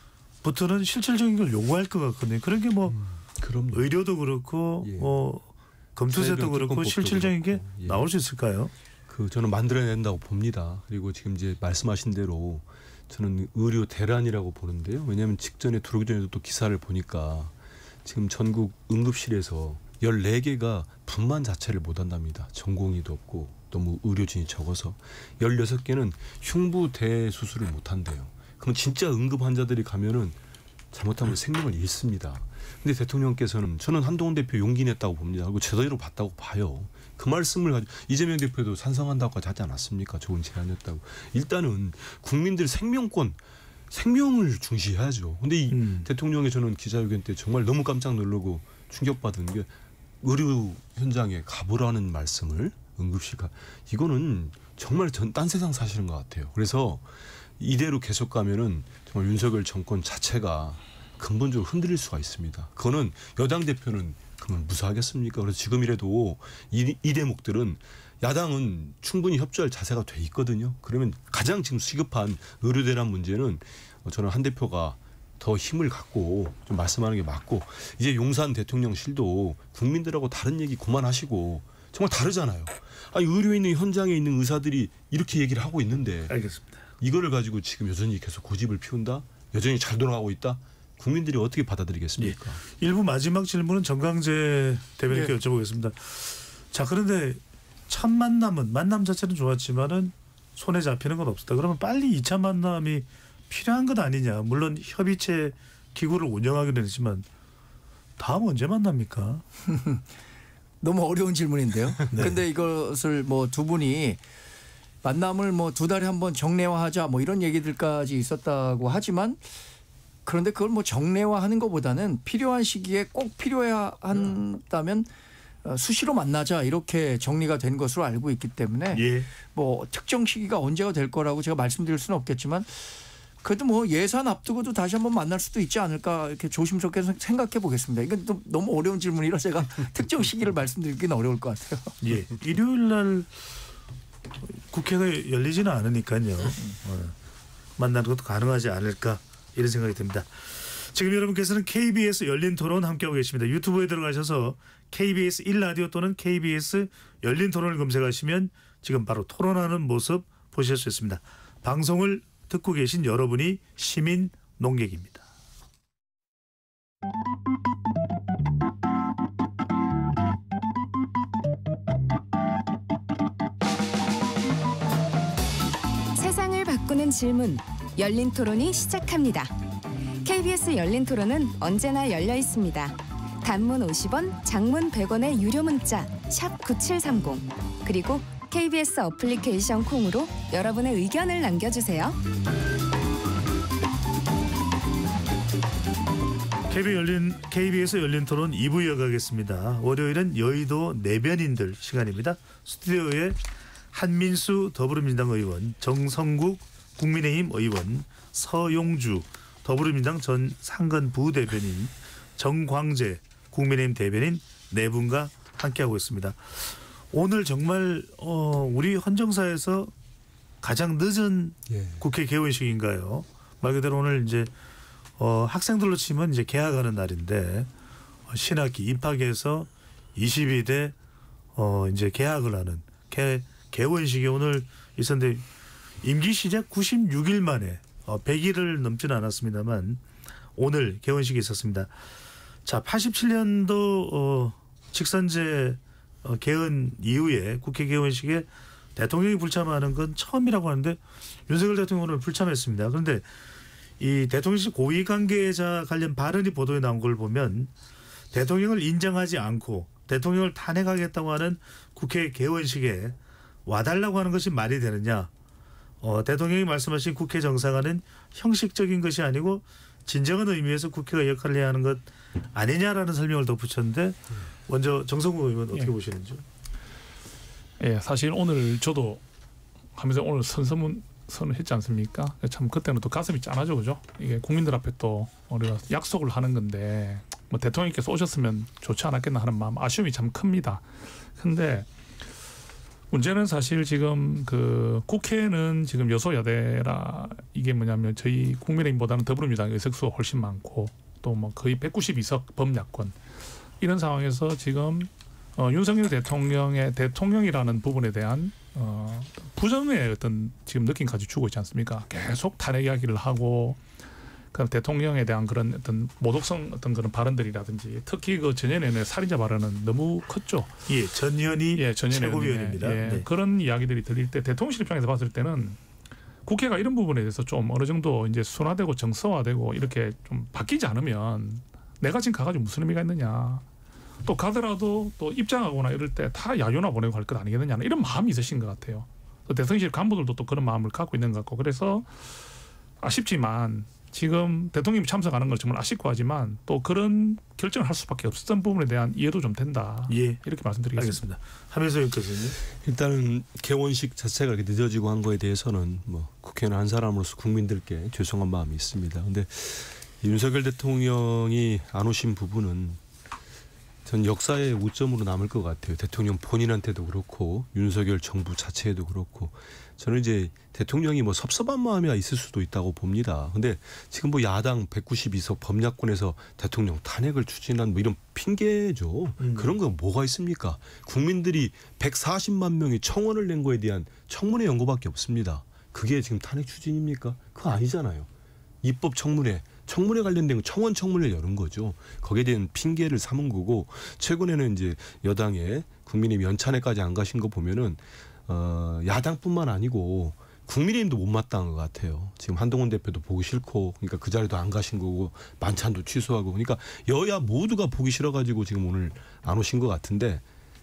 Speaker 1: 부터는 실질적인 걸 요구할 것 같거든요. 그런 게 뭐
Speaker 5: 음, 그럼요.
Speaker 1: 의료도 그렇고
Speaker 5: 예.
Speaker 1: 뭐 검투제도
Speaker 5: 저희가
Speaker 1: 그렇고
Speaker 5: 특검법도
Speaker 1: 실질적인 게
Speaker 5: 그렇고. 예.
Speaker 1: 나올 수 있을까요?
Speaker 5: 그 저는 만들어낸다고 봅니다. 그리고 지금 이제 말씀하신 대로 저는 의료 대란이라고 보는데요. 왜냐하면 직전에 들어오기 전에도 또 기사를 보니까 지금 전국 응급실에서 열네 개가 분만 자체를 못 한답니다. 전공의도 없고 너무 의료진이 적어서 열여섯 개는 흉부 대수술을 못 한대요. 그럼 진짜 응급 환자들이 가면은 잘못하면 생명을 잃습니다. 근데 대통령께서는 저는 한동훈 대표 용기 냈다고 봅니다. 그리고 제대로 봤다고 봐요. 그 말씀을 가지고 이재명 대표도 찬성한다고까지 하지 않았습니까? 좋은 제안이었다고. 일단은 국민들 생명권, 생명을 중시해야죠. 근데 이
Speaker 1: 음.
Speaker 5: 대통령이 저는 기자회견 때 정말 너무 깜짝 놀라고 충격받은 게 의료 현장에 가보라는 말씀을 응급실 가 이거는 정말 전 딴 세상 사시는 것 같아요. 그래서 이대로 계속 가면은 정말 윤석열 정권 자체가 근본적으로 흔들릴 수가 있습니다. 그거는 여당 대표는 그러면 무사하겠습니까? 그래서 지금이라도 이, 이 대목들은 야당은 충분히 협조할 자세가 돼 있거든요. 그러면 가장 지금 시급한 의료 대란 문제는 저는 한 대표가 더 힘을 갖고 좀 말씀하는 게 맞고 이제 용산 대통령실도 국민들하고 다른 얘기 그만하시고 정말 다르잖아요. 아니 의료에 있는 현장에 있는 의사들이 이렇게 얘기를 하고 있는데
Speaker 1: 알겠습니다.
Speaker 5: 이거를 가지고 지금 여전히 계속 고집을 피운다? 여전히 잘 돌아가고 있다? 국민들이 어떻게 받아들이겠습니까?
Speaker 1: 예. 일부 마지막 질문은 정강재 대변인께
Speaker 6: 예.
Speaker 1: 여쭤보겠습니다. 자 그런데 첫 만남은 만남 자체는 좋았지만은 손에 잡히는 건 없었다. 그러면 빨리 이 차 만남이 필요한 것 아니냐. 물론 협의체 기구를 운영하기는 했지만 다음 언제 만납니까?
Speaker 6: 너무 어려운 질문인데요.
Speaker 1: 네.
Speaker 6: 근데 이것을 뭐 두 분이 만남을 뭐 두 달에 한 번 정례화하자 뭐 이런 얘기들까지 있었다고 하지만 그런데 그걸 뭐 정례화하는 것보다는 필요한 시기에 꼭 필요해야 한다면 어, 수시로 만나자 이렇게 정리가 된 것으로 알고 있기 때문에
Speaker 1: 예.
Speaker 6: 뭐 특정 시기가 언제가 될 거라고 제가 말씀드릴 수는 없겠지만 그래도 뭐 예산 앞두고도 다시 한번 만날 수도 있지 않을까 이렇게 조심스럽게 생각해 보겠습니다. 이건 또 너무 어려운 질문이라 제가 특정 시기를 말씀드리기는 어려울 것 같아요.
Speaker 1: 예. 일요일 날 국회가 열리지는 않으니까요. 어, 만나는 것도 가능하지 않을까 이런 생각이 듭니다. 지금 여러분께서는 케이비에스 열린 토론 함께하고 계십니다. 유튜브에 들어가셔서 케이비에스 일 라디오 또는 케이비에스 열린 토론을 검색하시면 지금 바로 토론하는 모습 보실 수 있습니다. 방송을 듣고 계신 여러분이 시민 농객입니다.
Speaker 3: 세상을 바꾸는 질문, 열린 토론이 시작합니다. 케이비에스 열린 토론은 언제나 열려 있습니다. 단문 오십 원, 장문 백 원의 유료 문자 샵 구칠삼공 그리고 케이비에스 어플리케이션 콩으로 여러분의 의견을 남겨주세요.
Speaker 1: 케이비에스 열린, 케이비에스 열린 토론 이 부 이어가겠습니다. 월요일은 여의도 내변인들 시간입니다. 스튜디오에 한민수 더불어민주당 의원, 정성국 국민의힘 의원, 서용주 더불어민주당 전 상근 부대변인, 정광재 국민의힘 대변인 네 분과 함께하고 있습니다. 오늘 정말 어, 우리 헌정사에서 가장 늦은
Speaker 5: 예.
Speaker 1: 국회 개원식인가요? 말 그대로 오늘 이제 어, 학생들로 치면 이제 개학하는 날인데 어, 신학기 입학해서 이십이 대 어, 이제 개학을 하는 개, 개원식이 오늘 있었는데 임기 시작 구십육 일 만에 어, 백 일을 넘지는 않았습니다만 오늘 개원식이 있었습니다. 자, 팔십칠 년도 어, 직선제 어, 개헌 이후에 국회 개원식에 대통령이 불참하는 건 처음이라고 하는데 윤석열 대통령은 불참했습니다. 그런데 이 대통령실 고위 관계자 관련 발언이 보도에 나온 걸 보면 대통령을 인정하지 않고 대통령을 탄핵하겠다고 하는 국회 개원식에 와달라고 하는 것이 말이 되느냐. 어, 대통령이 말씀하신 국회 정상화는 형식적인 것이 아니고 진정한 의미에서 국회가 역할을 해야 하는 것 아니냐라는 설명을 덧붙였는데 먼저 정성국 의원 어떻게
Speaker 4: 예.
Speaker 1: 보시는지요?
Speaker 4: 예, 사실 오늘 저도 하면서 오늘 선서문 선을 했지 않습니까? 참 그때는 또 가슴이 짠하죠, 그죠? 이게 국민들 앞에 또 우리가 약속을 하는 건데 뭐 대통령께서 오셨으면 좋지 않았겠나 하는 마음 아쉬움이 참 큽니다. 근데 문제는 사실 지금 그 국회는 지금 여소야대라 이게 뭐냐면 저희 국민의힘보다는 더불어민주당 의석수가 훨씬 많고 또 뭐 거의 백구십이 석 범야권 이런 상황에서 지금 어, 윤석열 대통령의 대통령이라는 부분에 대한 어, 부정의 어떤 지금 느낌까지 주고 있지 않습니까? 계속 탄핵 이야기를 하고 그 대통령에 대한 그런 어떤 모독성 어떤 그런 발언들이라든지 특히 그 전현현의 살인자 발언은 너무 컸죠.
Speaker 1: 예, 전현희
Speaker 4: 예, 전현희
Speaker 1: 최고위원입니다.
Speaker 4: 예,
Speaker 1: 네.
Speaker 4: 그런 이야기들이 들릴 때 대통령실 입장에서 봤을 때는 국회가 이런 부분에 대해서 좀 어느 정도 이제 순화되고 정서화되고 이렇게 좀 바뀌지 않으면 내가 지금 가가지고 무슨 의미가 있느냐. 또 가더라도 또 입장하거나 이럴 때 다 야유나 보내고 할 것 아니겠느냐 이런 마음이 있으신 것 같아요. 대통령실 간부들도 또 그런 마음을 갖고 있는 것 같고 그래서 아쉽지만 지금 대통령이 참석하는 걸 정말 아쉽고 하지만 또 그런 결정을 할 수밖에 없었던 부분에 대한 이해도 좀 된다.
Speaker 1: 예,
Speaker 4: 이렇게 말씀드리겠습니다.
Speaker 1: 알겠습니다. 하면서 여기까지는
Speaker 5: 일단은 개원식 자체가 이렇게 늦어지고 한 거에 대해서는 뭐 국회의원 한 사람으로서 국민들께 죄송한 마음이 있습니다. 그런데 윤석열 대통령이 안 오신 부분은 전 역사의 오점으로 남을 것 같아요. 대통령 본인한테도 그렇고 윤석열 정부 자체에도 그렇고 저는 이제 대통령이 뭐 섭섭한 마음이 있을 수도 있다고 봅니다. 근데 지금 뭐 야당 백구십이 석 범야권에서 대통령 탄핵을 추진한 뭐 이런 핑계죠.
Speaker 1: 음.
Speaker 5: 그런 건 뭐가 있습니까? 국민들이 백사십만 명이 청원을 낸 거에 대한 청문회 연구밖에 없습니다. 그게 지금 탄핵 추진입니까? 그거 아니잖아요. 입법 청문회. 청문회 관련된 청원 청문회를 여는 거죠. 거기에 대한 핑계를 삼은 거고 최근에는 이제 여당의 국민의힘 연찬회까지 안 가신 거 보면은 어, 야당뿐만 아니고 국민의힘도 못마땅한 것 같아요. 지금 한동훈 대표도 보기 싫고 그러니까 그 자리도 안 가신 거고 만찬도 취소하고 그러니까 여야 모두가 보기 싫어가지고 지금 오늘 안 오신 것 같은데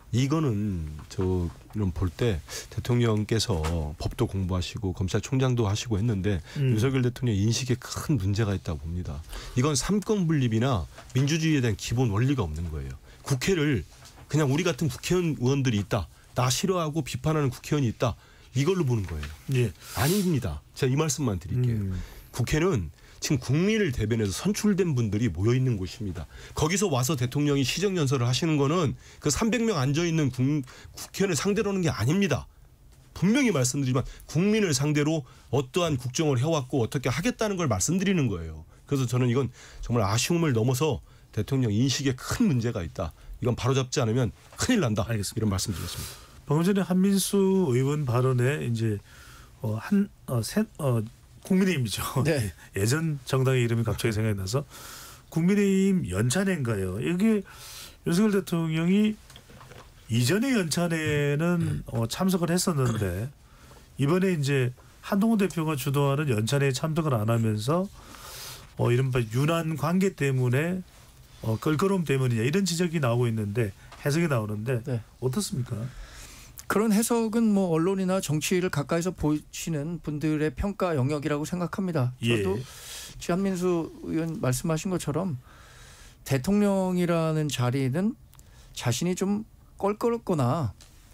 Speaker 5: 이거는 저는 볼 때 대통령께서 법도 공부하시고 검찰총장도 하시고 했는데
Speaker 1: 음.
Speaker 5: 윤석열 대통령 인식에 큰 문제가 있다고 봅니다. 이건 삼권 분립이나 민주주의에 대한 기본 원리가 없는 거예요. 국회를 그냥 우리 같은 국회의원들이 있다. 나 싫어하고 비판하는 국회의원이 있다. 이걸로 보는 거예요.
Speaker 1: 예.
Speaker 5: 아닙니다. 제가 이 말씀만 드릴게요.
Speaker 1: 음. 국회는
Speaker 5: 지금 국민을 대변해서 선출된 분들이 모여 있는 곳입니다. 거기서 와서 대통령이 시정연설을 하시는 거는 그 삼백 명 앉아 있는 국회의원을 상대로 하는 게 아닙니다. 분명히 말씀드리지만 국민을 상대로 어떠한 국정을 해왔고 어떻게 하겠다는 걸 말씀드리는 거예요. 그래서 저는 이건 정말 아쉬움을 넘어서 대통령 인식에 큰 문제가 있다. 이건 바로잡지 않으면 큰일 난다.
Speaker 1: 알겠습니다.
Speaker 5: 이런 말씀드렸습니다.
Speaker 1: 방금 전에 한민수 의원 발언에 이제 어, 한 어, 세, 어, 국민의힘이죠.
Speaker 6: 네.
Speaker 1: 예전 정당의 이름이 갑자기 생각이 나서 국민의힘 연찬회인가요? 이게 윤석열 대통령이 이전의 연찬회는 어, 참석을 했었는데 이번에 이제 한동훈 대표가 주도하는 연찬회에 참석을 안 하면서 어, 이른바 유난 관계 때문에 어, 껄끄러움 때문이냐 이런 지적이 나오고 있는데 해석이 나오는데
Speaker 6: 네.
Speaker 1: 어떻습니까?
Speaker 6: 그런 해석은 뭐 언론이나 정치를 가까이서 보시는 분들의 평가 영역이라고 생각합니다. 저도
Speaker 1: 예.
Speaker 6: 지한민수 의원 말씀하신 것처럼 대통령이라는 자리는 자신이 좀 껄끄럽거나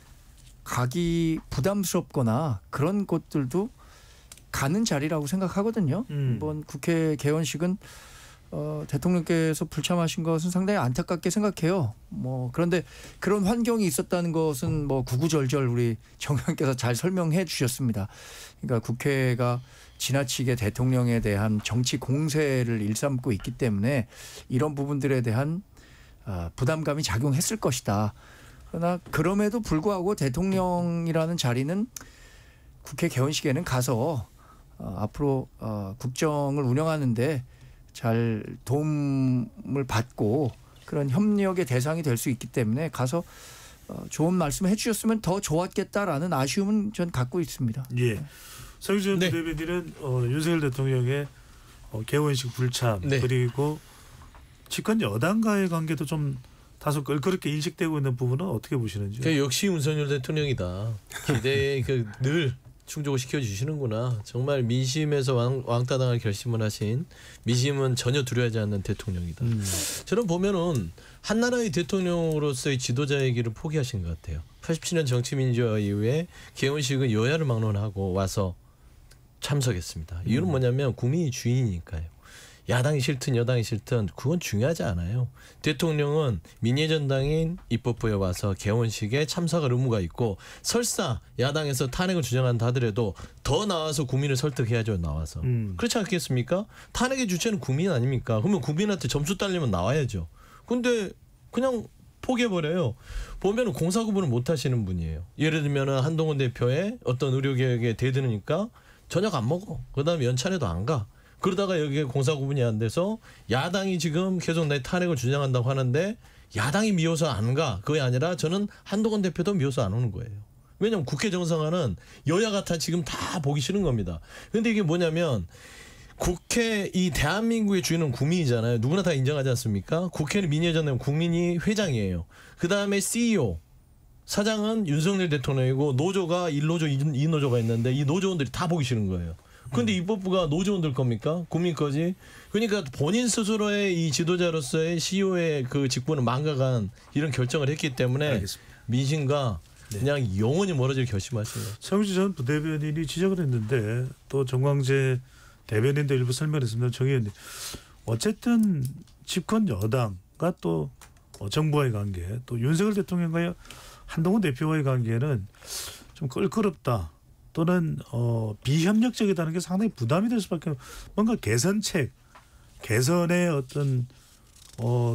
Speaker 6: 가기 부담스럽거나 그런 것들도 가는 자리라고 생각하거든요.
Speaker 1: 음.
Speaker 6: 이번 국회 개원식은 어, 대통령께서 불참하신 것은 상당히 안타깝게 생각해요. 뭐 그런데 그런 환경이 있었다는 것은 뭐 구구절절 우리 정 의원께서 잘 설명해 주셨습니다. 그러니까 국회가 지나치게 대통령에 대한 정치 공세를 일삼고 있기 때문에 이런 부분들에 대한 어, 부담감이 작용했을 것이다. 그러나 그럼에도 불구하고 대통령이라는 자리는 국회 개원식에는 가서 어, 앞으로 어, 국정을 운영하는데 잘 도움을 받고 그런 협력의 대상이 될 수 있기 때문에 가서 어, 좋은 말씀 해주셨으면 더 좋았겠다라는 아쉬움은 전 갖고 있습니다.
Speaker 1: 예. 서유진
Speaker 7: 네.
Speaker 1: 부대변인은 어, 윤석열 대통령의 어, 개원식 불참
Speaker 7: 네.
Speaker 1: 그리고 집권 여당과의 관계도 좀 다소 껄끄럽게 인식되고 있는 부분은 어떻게 보시는지요?
Speaker 7: 그 역시 윤석열 대통령이다. 기대에 그 늘 충족을 시켜주시는구나. 정말 민심에서 왕, 왕따당할 결심을 하신 민심은 전혀 두려워하지 않는 대통령이다.
Speaker 1: 음.
Speaker 7: 저는 보면은 한나라의 대통령으로서의 지도자의 길을 포기하신 것 같아요. 팔십칠 년 정치민주화 이후에 개원식은 여야를 막론하고 와서 참석했습니다. 이유는 뭐냐면 국민이 주인이니까요. 야당이 싫든 여당이 싫든 그건 중요하지 않아요. 대통령은 민의전당인 입법부에 와서 개원식에 참석할 의무가 있고 설사 야당에서 탄핵을 주장한다 하더라도 더 나와서 국민을 설득해야죠. 나와서.
Speaker 1: 음.
Speaker 7: 그렇지 않겠습니까? 탄핵의 주체는 국민 아닙니까? 그러면 국민한테 점수 딸리면 나와야죠. 근데 그냥 포기해버려요. 보면 공사 구분을 못 하시는 분이에요. 예를 들면 한동훈 대표의 어떤 의료개혁에 대드니까 저녁 안 먹어. 그다음에 연찬회도 안 가. 그러다가 여기에 공사 구분이 안 돼서 야당이 지금 계속 내 탄핵을 주장한다고 하는데 야당이 미워서 안 가. 그게 아니라 저는 한동훈 대표도 미워서 안 오는 거예요. 왜냐하면 국회 정상화는 여야가 다 지금 다 보기 싫은 겁니다. 그런데 이게 뭐냐면 국회 이 대한민국의 주인은 국민이잖아요. 누구나 다 인정하지 않습니까? 국회는 민의전당 국민이 회장이에요. 그다음에 씨이오 사장은 윤석열 대통령이고 노조가 일 노조 이 노조가 있는데 이 노조원들이 다 보기 싫은 거예요. 근데 입법부가 노조원들 겁니까? 국민 거지? 그러니까 본인 스스로의 이 지도자로서의 씨이오의 그 직분을 망각한 이런 결정을 했기 때문에
Speaker 1: 알겠습니다.
Speaker 7: 민심과
Speaker 1: 네.
Speaker 7: 그냥 영원히 멀어질 결심하신 거예요.
Speaker 1: 서유진 전 부대변인이 지적을 했는데 또 정광재 대변인도 일부 설명했습니다. 정 의원님. 어쨌든 집권 여당과 또 정부와의 관계 또 윤석열 대통령과의 한동훈 대표와의 관계는 좀 껄끄럽다. 또는 어, 비협력적이다는 게 상당히 부담이 될 수밖에 없는 뭔가 개선책, 개선의 어떤 어,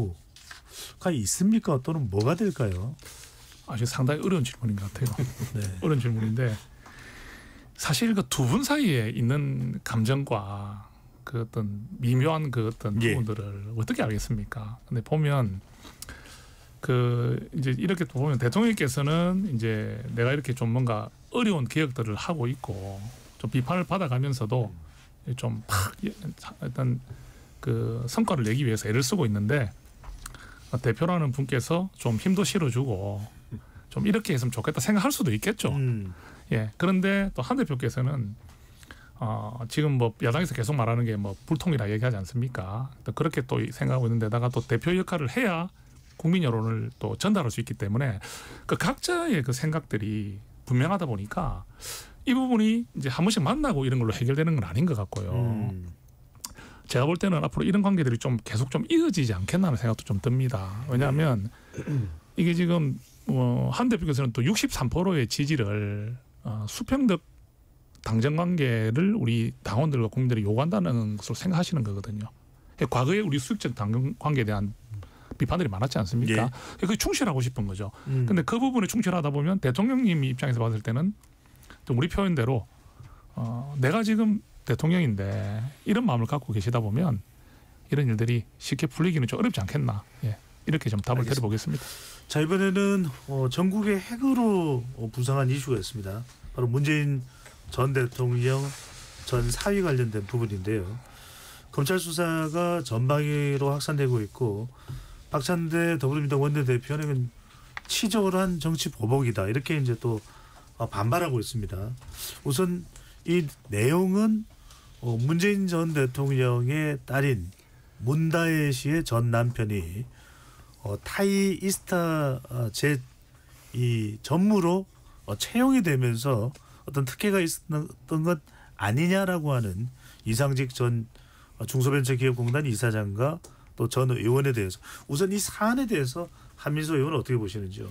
Speaker 1: 돌파구가 있습니까? 또는 뭐가 될까요?
Speaker 4: 아주 상당히 어려운 질문인 것 같아요.
Speaker 1: 네.
Speaker 4: 어려운 질문인데 사실 그 두 분 사이에 있는 감정과 그 어떤 미묘한 그 어떤
Speaker 1: 예.
Speaker 4: 부분들을 어떻게 알겠습니까? 근데 보면 그 이제 이렇게 보면 대통령께서는 이제 내가 이렇게 좀 뭔가 어려운 개혁들을 하고 있고 좀 비판을 받아가면서도 좀 팍 어떤 그 성과를 내기 위해서 애를 쓰고 있는데 대표라는 분께서 좀 힘도 실어주고 좀 이렇게 했으면 좋겠다 생각할 수도 있겠죠.
Speaker 1: 음.
Speaker 4: 예. 그런데 또 한 대표께서는 어, 지금 뭐 야당에서 계속 말하는 게 뭐 불통이라 얘기하지 않습니까? 또 그렇게 또 생각하고 있는데다가 또 대표 역할을 해야 국민 여론을 또 전달할 수 있기 때문에 그 각자의 그 생각들이 분명하다 보니까 이 부분이 이제 한 번씩 만나고 이런 걸로 해결되는 건 아닌 것 같고요.
Speaker 1: 음.
Speaker 4: 제가 볼 때는 앞으로 이런 관계들이 좀 계속 좀 이어지지 않겠나는 생각도 좀 듭니다. 왜냐하면 이게 지금 어, 한 대표께서는 또 육십삼 퍼센트의 지지를 어, 수평적 당정 관계를 우리 당원들과 국민들이 요구한다는 것으로 생각하시는 거거든요. 과거에 우리 수직적 당정 관계에 대한 비판들이 많았지 않습니까?
Speaker 1: 예.
Speaker 4: 그게 충실하고 싶은 거죠.
Speaker 1: 음.
Speaker 4: 근데 그 부분에 충실하다 보면 대통령님 입장에서 봤을 때는 좀 우리 표현대로 어, 내가 지금 대통령인데 이런 마음을 갖고 계시다 보면 이런 일들이 쉽게 풀리기는 좀 어렵지 않겠나. 예. 이렇게 좀 답을
Speaker 1: 알겠습니다.
Speaker 4: 드려보겠습니다.
Speaker 1: 자, 이번에는 어, 전국의 핵으로 어, 부상한 이슈가 있습니다. 바로 문재인 전 대통령 전 사위 관련된 부분인데요. 검찰 수사가 전방위로 확산되고 있고 박찬대 더불어민주당 원내대표는 치졸한 정치 보복이다 이렇게 이제 또 반발하고 있습니다. 우선 이 내용은 문재인 전 대통령의 딸인 문다혜 씨의 전 남편이 타이 이스타 제 이 전무로 채용이 되면서 어떤 특혜가 있었던 것 아니냐라고 하는 이상직 전 중소벤처기업공단 이사장과 또 전 의원에 대해서 우선 이 사안에 대해서 한민수 의원은 어떻게 보시는지요?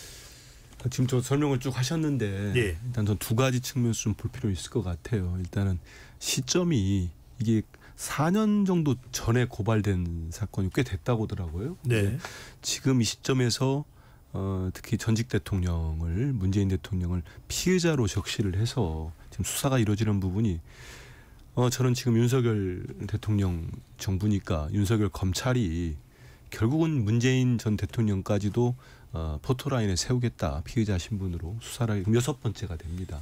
Speaker 5: 지금 저 설명을 쭉 하셨는데
Speaker 1: 예.
Speaker 5: 일단 전 두 가지 측면에서 좀 볼 필요 있을 것 같아요. 일단은 시점이 이게 사 년 정도 전에 고발된 사건이 꽤 됐다고 하더라고요.
Speaker 1: 네.
Speaker 5: 지금 이 시점에서 어, 특히 전직 대통령을 문재인 대통령을 피해자로 적시를 해서 지금 수사가 이루어지는 부분이 어, 저는 지금 윤석열 대통령 정부니까 윤석열 검찰이 결국은 문재인 전 대통령까지도 어, 포토라인에 세우겠다 피해자 신분으로 수사를 여섯 번째가 됩니다.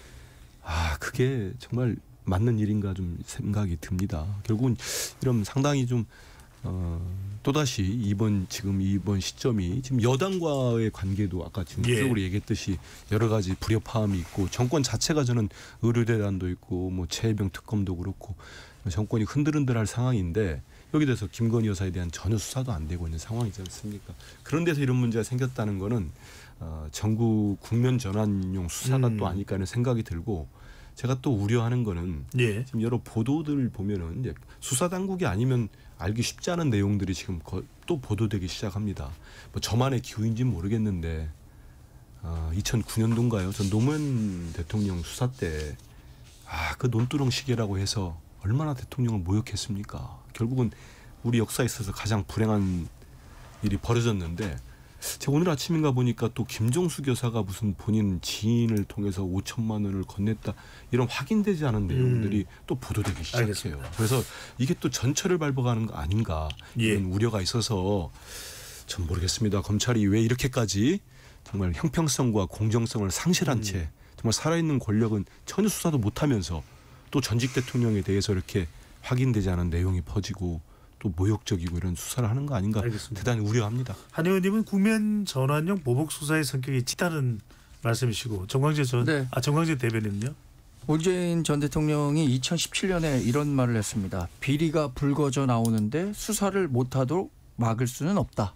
Speaker 5: 아 그게 정말 맞는 일인가 좀 생각이 듭니다. 결국은 이런 상당히 좀 어, 또다시 이번 지금 이번 시점이 지금 여당과의 관계도 아까 지금
Speaker 1: 예.
Speaker 5: 쪽으로 얘기했듯이 여러 가지 불협화음이 있고 정권 자체가 저는 의료대란도 있고 뭐 최혜병 특검도 그렇고 정권이 흔들흔들할 상황인데 여기 대해서 김건희 여사에 대한 전혀 수사도 안 되고 있는 상황이지 않습니까? 그런 데서 이런 문제가 생겼다는 거는 어, 전국 국면 전환용 수사가
Speaker 1: 음.
Speaker 5: 또 아닐까 하는 생각이 들고 제가 또 우려하는 거는
Speaker 1: 예.
Speaker 5: 지금 여러 보도들 보면은 이제 수사 당국이 아니면 알기 쉽지 않은 내용들이 지금 거, 또 보도되기 시작합니다. 뭐 저만의 기우인지는 모르겠는데 아, 이천구 년도인가요? 전 노무현 대통령 수사 때 아, 그 논두렁 시계라고 해서 얼마나 대통령을 모욕했습니까? 결국은 우리 역사에 있어서 가장 불행한 일이 벌어졌는데 제가 오늘 아침인가 보니까 또 김종수 교사가 무슨 본인 지인을 통해서 오천만 원을 건넸다 이런 확인되지 않은 내용들이 음. 또 보도되기 시작해요.
Speaker 1: 알겠습니다.
Speaker 5: 그래서 이게 또 전철을 밟아가는 거 아닌가
Speaker 1: 예.
Speaker 5: 이런 우려가 있어서 전 모르겠습니다. 검찰이 왜 이렇게까지 정말 형평성과 공정성을 상실한
Speaker 1: 음.
Speaker 5: 채 정말 살아있는 권력은 전혀 수사도 못하면서 또 전직 대통령에 대해서 이렇게 확인되지 않은 내용이 퍼지고 또 모욕적이고 이런 수사를 하는 거 아닌가
Speaker 1: 알겠습니다.
Speaker 5: 대단히 우려합니다.
Speaker 1: 한 의원님은 국면 전환용 보복 수사의 성격이 짙다는 말씀이시고 정광재 전
Speaker 6: 네.
Speaker 1: 아 정광재 대변인은요?
Speaker 6: 문재인 전 대통령이 이천십칠 년에 이런 말을 했습니다. 비리가 불거져 나오는데 수사를 못하도록 막을 수는 없다.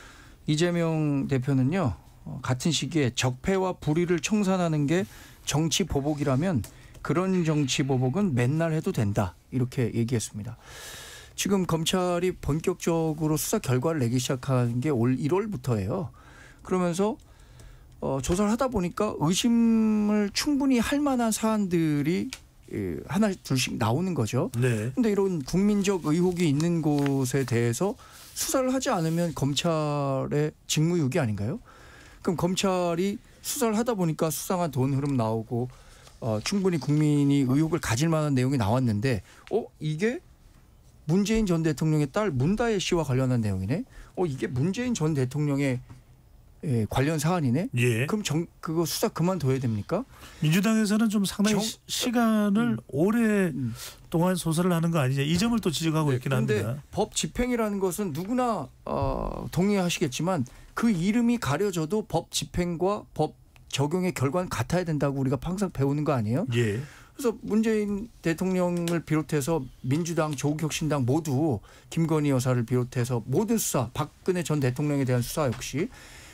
Speaker 6: 이재명 대표는요. 같은 시기에 적폐와 불의를 청산하는 게 정치 보복이라면 그런 정치 보복은 맨날 해도 된다. 이렇게 얘기했습니다. 지금 검찰이 본격적으로 수사 결과를 내기 시작한 게 올 일월부터예요. 그러면서 어, 조사를 하다 보니까 의심을 충분히 할 만한 사안들이 하나 둘씩 나오는 거죠.
Speaker 1: 네.
Speaker 6: 그런데 이런 국민적 의혹이 있는 곳에 대해서 수사를 하지 않으면 검찰의 직무유기 아닌가요? 그럼 검찰이 수사를 하다 보니까 수상한 돈 흐름 나오고 어, 충분히 국민이 의혹을 가질 만한 내용이 나왔는데 어 이게 문재인 전 대통령의 딸 문다혜 씨와 관련한 내용이네. 어 이게 문재인 전 대통령의 예, 관련 사안이네.
Speaker 1: 예.
Speaker 6: 그럼 정, 그거 수사 그만둬야 됩니까?
Speaker 1: 민주당에서는 좀 상당히
Speaker 6: 정-
Speaker 1: 시, 시간을
Speaker 6: 음.
Speaker 1: 오랫동안 소설을 하는 거 아니냐 이 점을 또 지적하고 있긴
Speaker 6: 그런데
Speaker 1: 합니다.
Speaker 6: 법 집행이라는 것은 누구나 어, 동의하시겠지만 그 이름이 가려져도 법 집행과 법 적용의 결과는 같아야 된다고 우리가 항상 배우는 거 아니에요?
Speaker 1: 예.
Speaker 6: 그래서 문재인 대통령을 비롯해서 민주당, 조국혁신당 모두 김건희 여사를 비롯해서 모든 수사, 박근혜 전 대통령에 대한 수사 역시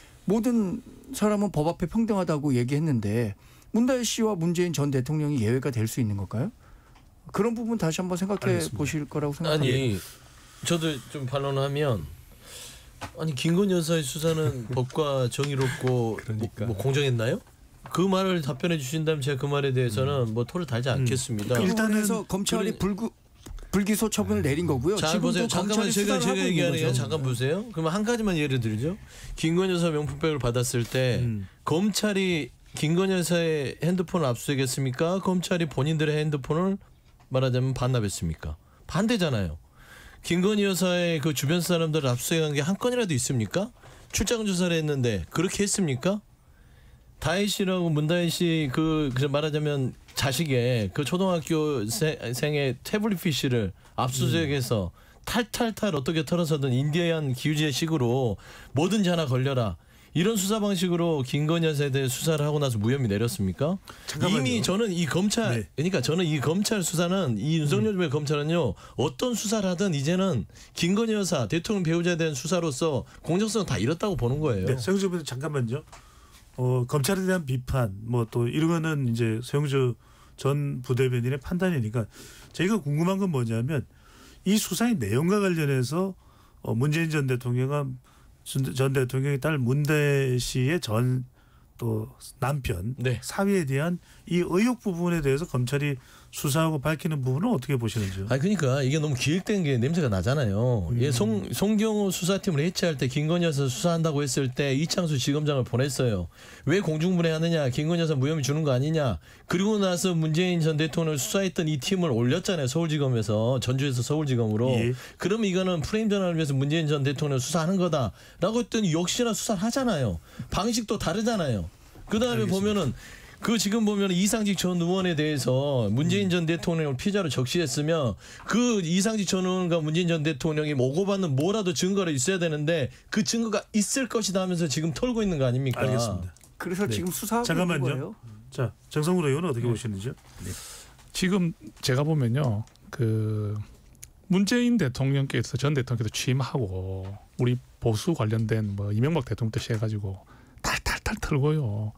Speaker 6: 모든 사람은 법 앞에 평등하다고 얘기했는데 문다혜 씨와 문재인 전 대통령이 예외가 될 수 있는 걸까요? 그런 부분 다시 한번 생각해
Speaker 1: 알겠습니다.
Speaker 6: 보실 거라고 생각합니다.
Speaker 7: 아니 저도 좀 반론하면 아니 김건희 여사의 수사는 법과 정의롭고
Speaker 5: 그러니까.
Speaker 7: 뭐, 뭐 공정했나요? 그 말을 답변해 주신다면 제가 그 말에 대해서는 뭐 토를 달지 않겠습니다.
Speaker 6: 그
Speaker 1: 일단은
Speaker 6: 부분에서 검찰이
Speaker 7: 그래-
Speaker 6: 불구, 불기소 처분을 내린 거고요.
Speaker 7: 잘
Speaker 6: 지금도
Speaker 7: 보세요. 잠깐만
Speaker 6: 검찰이
Speaker 7: 제가
Speaker 6: 수사를
Speaker 7: 제가
Speaker 6: 하고 있는
Speaker 7: 얘기하는 게
Speaker 6: 거죠.
Speaker 7: 잠깐 보세요. 그러면 한 가지만 예를 들죠. 김건희 여사 명품백을 받았을 때
Speaker 1: 음.
Speaker 7: 검찰이 김건희 여사의 핸드폰을 압수수색했습니까? 검찰이 본인들의 핸드폰을 말하자면 반납했습니까? 반대잖아요. 김건희 여사의 그 주변 사람들을 압수수색한 게 한 건이라도 있습니까? 출장 조사를 했는데 그렇게 했습니까? 다혜 씨라고 문다혜 씨그 말하자면 자식의 그 초등학교 생의 태블릿 피씨를 압수수색해서 탈탈탈 어떻게 털어서든 인디안 기우제식으로 뭐든지 하나 걸려라. 이런 수사 방식으로 김건희 여사에 대해 수사를 하고 나서 무혐의 내렸습니까?
Speaker 1: 잠깐만요.
Speaker 7: 이미 저는 이 검찰
Speaker 1: 네.
Speaker 7: 그러니까 저는 이 검찰 수사는 이 윤석열 정부의 검찰은요 어떤 수사를 하든 이제는 김건희 여사 대통령 배우자에 대한 수사로서 공정성 다 잃었다고 보는 거예요.
Speaker 1: 네, 서영주 변호사 잠깐만요. 어, 검찰에 대한 비판 뭐 또 이런 거는 이제 서영주 전 부대변인의 판단이니까 저희가 궁금한 건 뭐냐면 이 수사의 내용과 관련해서 어, 문재인 전 대통령과 전 대통령의 딸 문대 씨의 전 또 남편
Speaker 7: 네.
Speaker 1: 사위에 대한 이 의혹 부분에 대해서 검찰이 수사하고 밝히는 부분은 어떻게 보시는지요?
Speaker 7: 아니 그러니까 이게 너무 기획된 게 냄새가 나잖아요.
Speaker 1: 음.
Speaker 7: 예, 송 송경호 수사팀을 해체할 때 김건희 여사 수사한다고 했을 때 이창수 지검장을 보냈어요. 왜 공중분해하느냐? 김건희 여사 무혐의 주는 거 아니냐? 그리고 나서 문재인 전 대통령을 수사했던 이 팀을 올렸잖아요. 서울지검에서 전주에서 서울지검으로.
Speaker 1: 예.
Speaker 7: 그러면 이거는 프레임 전환을 위해서 문재인 전 대통령 수사하는 거다라고 했더니 역시나 수사를 하잖아요. 방식도 다르잖아요. 그 다음에
Speaker 1: 알겠습니다.
Speaker 7: 보면은. 그 지금 보면 이상직 전 의원에 대해서 문재인 전 대통령을 피자로 적시했으면 그 이상직 전 의원과 문재인 전 대통령이 오고받는 뭐라도 증거가 있어야 되는데 그 증거가 있을 것이다 하면서 지금 털고 있는 거 아닙니까?
Speaker 1: 알겠습니다.
Speaker 6: 그래서
Speaker 1: 네.
Speaker 6: 지금 수사하고
Speaker 1: 잠깐만요.
Speaker 6: 있는 거예요.
Speaker 1: 자, 정성훈 의원은 어떻게 보시는지요? 네.
Speaker 4: 지금 제가 보면요, 그 문재인 대통령께서 전 대통령께서 취임하고 우리 보수 관련된 뭐 이명박 대통령부터 시작해가지고 탈탈탈 털고요.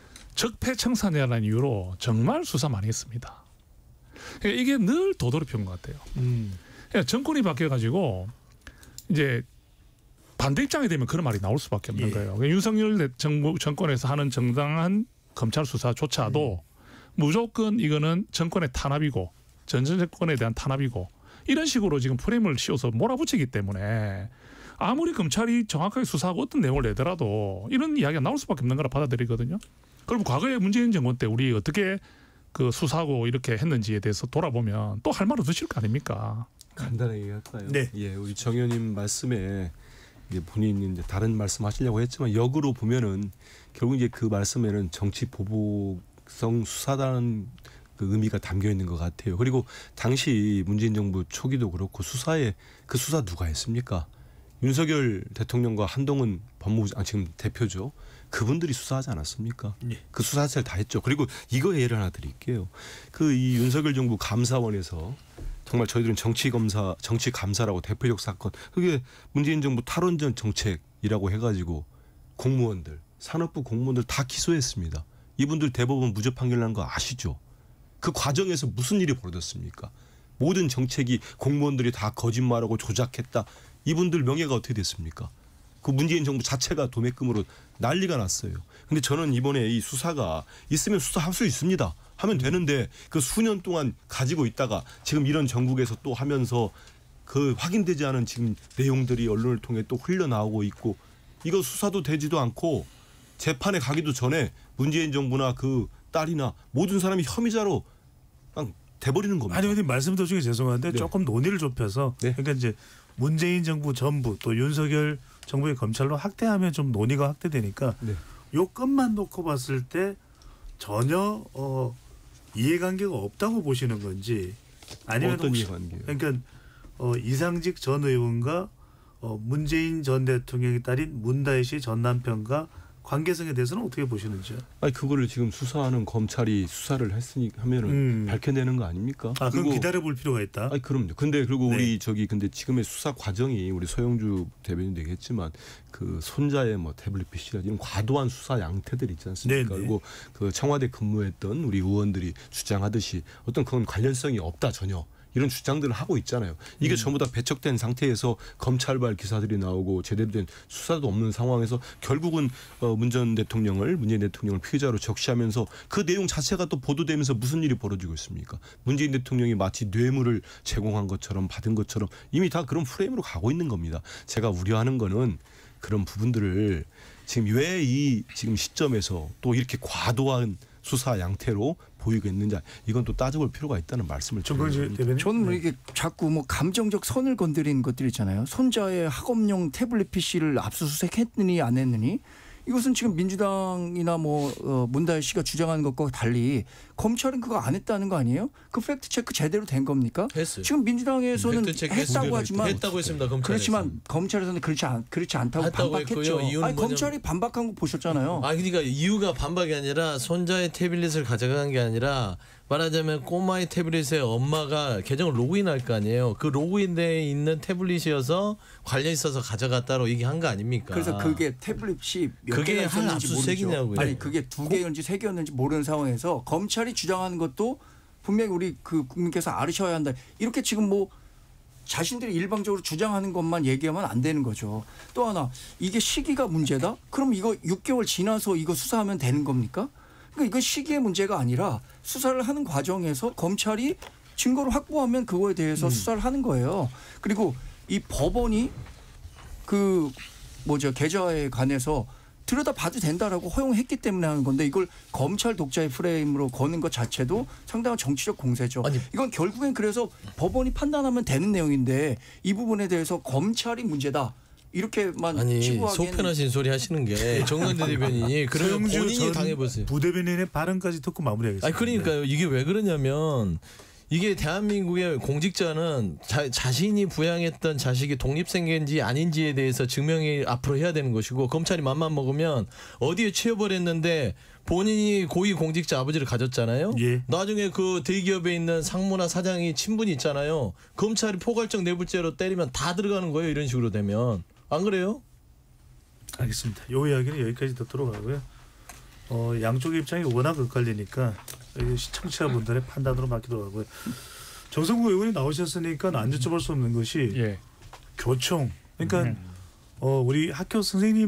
Speaker 4: 적폐청산이라는 이유로 정말 수사 많이 했습니다. 그러니까 이게 늘 도도리 펴는 것 같아요.
Speaker 1: 음.
Speaker 4: 그러니까 정권이 바뀌어가지고 이제 반대 입장이 되면 그런 말이 나올 수밖에 없는
Speaker 1: 예.
Speaker 4: 거예요. 그러니까 윤석열 정부 정권에서 하는 정당한 검찰 수사조차도
Speaker 1: 음.
Speaker 4: 무조건 이거는 정권의 탄압이고 전 정권에 대한 탄압이고 이런 식으로 지금 프레임을 씌워서 몰아붙이기 때문에 아무리 검찰이 정확하게 수사하고 어떤 내용을 내더라도 이런 이야기가 나올 수밖에 없는 거라 받아들이거든요. 그럼 과거에 문재인 정권 때 우리 어떻게 그 수사하고 이렇게 했는지에 대해서 돌아보면 또 할 말 없으실 거 아닙니까?
Speaker 5: 간단하게 얘기할까요?
Speaker 1: 네.
Speaker 5: 예, 우리 정 의원님 말씀에 이제 본인이 이제 다른 말씀하시려고 했지만 역으로 보면은 결국 이제 그 말씀에는 정치 보복성 수사다는 그 의미가 담겨 있는 것 같아요. 그리고 당시 문재인 정부 초기도 그렇고 수사에 그 수사 누가 했습니까? 윤석열 대통령과 한동훈 법무부 아, 지금 대표죠. 그분들이 수사하지 않았습니까?
Speaker 1: 예.
Speaker 5: 그 수사 자체를 다 했죠. 그리고 이거 예를 하나 드릴게요. 그 이 윤석열 정부 감사원에서 정말 저희들은 정치 검사, 정치 감사라고 대표적 사건. 그게 문재인 정부 탈원전 정책이라고 해가지고 공무원들, 산업부 공무원들 다 기소했습니다. 이분들 대법원 무죄 판결 난 거 아시죠? 그 과정에서 무슨 일이 벌어졌습니까? 모든 정책이 공무원들이 다 거짓말하고 조작했다. 이분들 명예가 어떻게 됐습니까? 그 문재인 정부 자체가 도매금으로 난리가 났어요. 근데 저는 이번에 이 수사가 있으면 수사할 수 있습니다. 하면 되는데 그 수년 동안 가지고 있다가 지금 이런 정국에서 또 하면서 그 확인되지 않은 지금 내용들이 언론을 통해 또 흘러나오고 있고 이거 수사도 되지도 않고 재판에 가기도 전에 문재인 정부나 그 딸이나 모든 사람이 혐의자로 그냥 돼버리는 겁니다.
Speaker 1: 아니, 근데 말씀 도중에 죄송한데
Speaker 5: 네.
Speaker 1: 조금 논의를 좁혀서
Speaker 5: 네.
Speaker 1: 그러니까 이제 문재인 정부 전부 또 윤석열 정부의 검찰로 확대하면 좀 논의가 확대되니까
Speaker 5: 네.
Speaker 1: 요 건만 놓고 봤을 때 전혀 어, 이해관계가 없다고 보시는 건지 아니면
Speaker 5: 어떤
Speaker 1: 혹시
Speaker 5: 이해관계요?
Speaker 1: 그러니까 어, 이상직 전 의원과 어, 문재인 전 대통령의 딸인 문다혜 씨 전 남편과 관계성에 대해서는 어떻게 보시는지요?
Speaker 5: 아니 그거를 지금 수사하는 검찰이 수사를 했으니 하면은
Speaker 1: 음.
Speaker 5: 밝혀내는 거 아닙니까?
Speaker 1: 아, 그럼
Speaker 5: 그리고
Speaker 1: 기다려 볼 필요가 있다.
Speaker 5: 아니 그럼요. 근데 그리고
Speaker 1: 네.
Speaker 5: 우리 저기 근데 지금의 수사 과정이 우리 소영주 대변인도 얘기했지만 그 손자의 뭐 태블릿 피씨라 이런 과도한 수사 양태들이 있지 않습니까?
Speaker 1: 네네.
Speaker 5: 그리고 그 청와대 근무했던 우리 의원들이 주장하듯이 어떤 그건 관련성이 없다 전혀. 이런 주장들을 하고 있잖아요. 이게
Speaker 1: 음.
Speaker 5: 전부 다 배척된 상태에서 검찰발 기사들이 나오고 제대로 된 수사도 없는 상황에서 결국은 어, 문 전 대통령을 문재인 대통령을 피의자로 적시하면서 그 내용 자체가 또 보도되면서 무슨 일이 벌어지고 있습니까? 문재인 대통령이 마치 뇌물을 제공한 것처럼 받은 것처럼 이미 다 그런 프레임으로 가고 있는 겁니다. 제가 우려하는 거는 그런 부분들을 지금 왜 이 지금 시점에서 또 이렇게 과도한 수사 양태로 보이고 있는지 이건 또 따져볼 필요가 있다는 말씀을 드립니다.
Speaker 6: 저는 뭐 이게 자꾸 뭐 감정적 선을 건드리는 것들 있잖아요. 손자의 학업용 태블릿 피씨를 압수수색했느니 안 했느니 이것은 지금 민주당이나 뭐 어, 문다혜 씨가 주장하는 것과 달리 검찰은 그거 안 했다는 거 아니에요? 그 팩트 체크 제대로 된 겁니까?
Speaker 7: 했어요.
Speaker 6: 지금 민주당에서는 했다고 하지만
Speaker 7: 했다고 했습니다. 검찰에서.
Speaker 6: 그렇지만 검찰에서는 그렇지 않 그렇지 않다고
Speaker 7: 했다고
Speaker 6: 반박했죠.
Speaker 7: 했고요. 이유는
Speaker 6: 아니
Speaker 7: 뭐냐면-
Speaker 6: 검찰이 반박한 거 보셨잖아요.
Speaker 7: 아 그러니까 이유가 반박이 아니라 손자의 태블릿을 가져간 게 아니라 말하자면 꼬마의 태블릿에 엄마가 계정을 로그인할 거 아니에요. 그 로그인되어 있는 태블릿이어서 관련 있어서 가져갔다로 얘기한 거 아닙니까?
Speaker 6: 그래서 그게 태블릿이 몇
Speaker 7: 그게
Speaker 6: 개나
Speaker 7: 할
Speaker 6: 있었는지 모르죠.
Speaker 7: 압수수색이냐고요.
Speaker 6: 아니 그게 두 개였는지 세 개였는지 모르는 상황에서 검찰이 주장하는 것도 분명히 우리 그 국민께서 알으셔야 한다. 이렇게 지금 뭐 자신들이 일방적으로 주장하는 것만 얘기하면 안 되는 거죠. 또 하나 이게 시기가 문제다? 그럼 이거 육 개월 지나서 이거 수사하면 되는 겁니까? 그러니까 이건 시기의 문제가 아니라 수사를 하는 과정에서 검찰이 증거를 확보하면 그거에 대해서
Speaker 1: 음.
Speaker 6: 수사를 하는 거예요. 그리고 이 법원이 그 뭐죠 계좌에 관해서 들여다봐도 된다라고 허용했기 때문에 하는 건데 이걸 검찰 독자의 프레임으로 거는 것 자체도 상당한 정치적 공세죠.
Speaker 7: 아니,
Speaker 6: 이건 결국엔 그래서 법원이 판단하면 되는 내용인데 이 부분에 대해서 검찰이 문제다. 이렇게만
Speaker 7: 아니
Speaker 6: 치부하기에는
Speaker 7: 속편하신 소리 하시는 게 정근대 대변인이 그러면
Speaker 1: 서영주
Speaker 7: 본인이
Speaker 1: 전
Speaker 7: 당해보세요.
Speaker 1: 부대변인의 발언까지 듣고 마무리하겠습니다.
Speaker 7: 아니 그러니까요. 이게 왜 그러냐면 이게 대한민국의 공직자는 자, 자신이 부양했던 자식이 독립생인지 아닌지에 대해서 증명이 앞으로 해야 되는 것이고 검찰이 맘만 먹으면 어디에 취업을했는데 본인이 고위 공직자 아버지를 가졌잖아요.
Speaker 1: 예.
Speaker 7: 나중에 그 대기업에 있는 상무나 사장이 친분이 있잖아요. 검찰이 포괄적 뇌물죄로 때리면 다 들어가는 거예요. 이런 식으로 되면. 안 그래요?
Speaker 1: 알겠습니다. 이 이야기는 여기까지 듣도록 하고요. 어, 양쪽의 입장이 워낙 엇갈리니까 시청자분들의 판단으로 맡기도록 하고요. 정성구 의원이 나오셨으니까 안 여쭤볼 수 없는 것이
Speaker 4: 예.
Speaker 1: 교총. 그러니까
Speaker 4: 음.
Speaker 1: 어, 우리 학교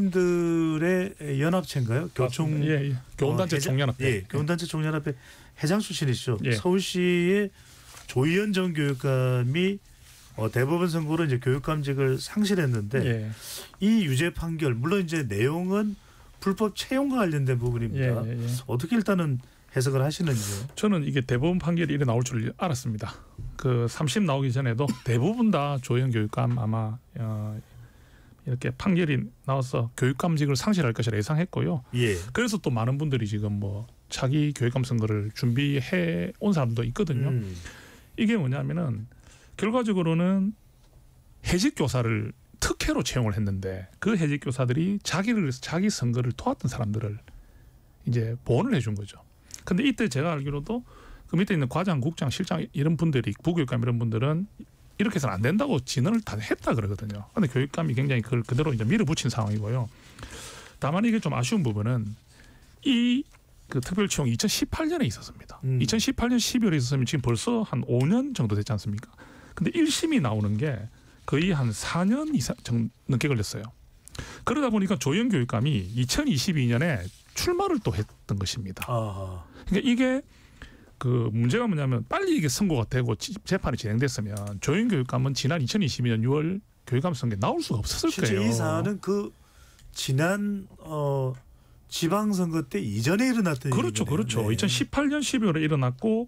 Speaker 1: 선생님들의 연합체인가요? 교총.
Speaker 4: 예, 예. 교원단체
Speaker 1: 어, 회장-
Speaker 4: 총연합회.
Speaker 1: 예, 교원단체 총연합회 회장 출신이시죠.
Speaker 4: 예.
Speaker 1: 서울시의 조희연 전 교육감이 어, 대법원 선고로 이제 교육감직을 상실했는데
Speaker 4: 예.
Speaker 1: 이 유죄 판결 물론 이제 내용은 불법 채용과 관련된 부분입니다.
Speaker 4: 예, 예, 예.
Speaker 1: 어떻게 일단은 해석을 하시는지요?
Speaker 4: 저는 이게 대법원 판결이 이래 나올 줄 알았습니다. 그 삼심 나오기 전에도 대부분 다 조희연 교육감 아마 어, 이렇게 판결이 나와서 교육감직을 상실할 것이라 예상했고요.
Speaker 1: 예.
Speaker 4: 그래서 또 많은 분들이 지금 뭐 차기 교육감 선거를 준비해 온 사람도 있거든요.
Speaker 1: 음.
Speaker 4: 이게 뭐냐면은 결과적으로는 해직 교사를 특혜로 채용을 했는데 그 해직 교사들이 자기를 위해서 자기 선거를 도왔던 사람들을 이제 보원을 해준 거죠. 근데 이때 제가 알기로도 그 밑에 있는 과장, 국장, 실장 이런 분들이 부교육감 이런 분들은 이렇게 해서는 안 된다고 진언을 다 했다 그러거든요. 근데 교육감이 굉장히 그걸 그대로 이제 밀어붙인 상황이고요. 다만 이게 좀 아쉬운 부분은 이 그 특별 채용 이천십팔 년에 있었습니다.
Speaker 1: 음.
Speaker 4: 이천십팔 년 십이월에 있었으면 지금 벌써 한 오 년 정도 됐지 않습니까? 근데 일 심이 나오는 게 거의 한 사 년 이상 정, 넘게 걸렸어요. 그러다 보니까 조희연 교육감이 이천이십이 년에 출마를 또 했던 것입니다.
Speaker 1: 아하.
Speaker 4: 그러니까 이게 그 문제가 뭐냐면 빨리 이게 선고가 되고 지- 재판이 진행됐으면 조희연 교육감은 지난 이천이십이 년 유월 교육감 선거에 나올 수가 없었을
Speaker 1: 실제
Speaker 4: 거예요.
Speaker 1: 이 사안은 그 지난 어, 지방선거 때 이전에 일어났던
Speaker 4: 그렇죠,
Speaker 1: 일이네요.
Speaker 4: 그렇죠.
Speaker 1: 네.
Speaker 4: 이천십팔 년 십이월에 일어났고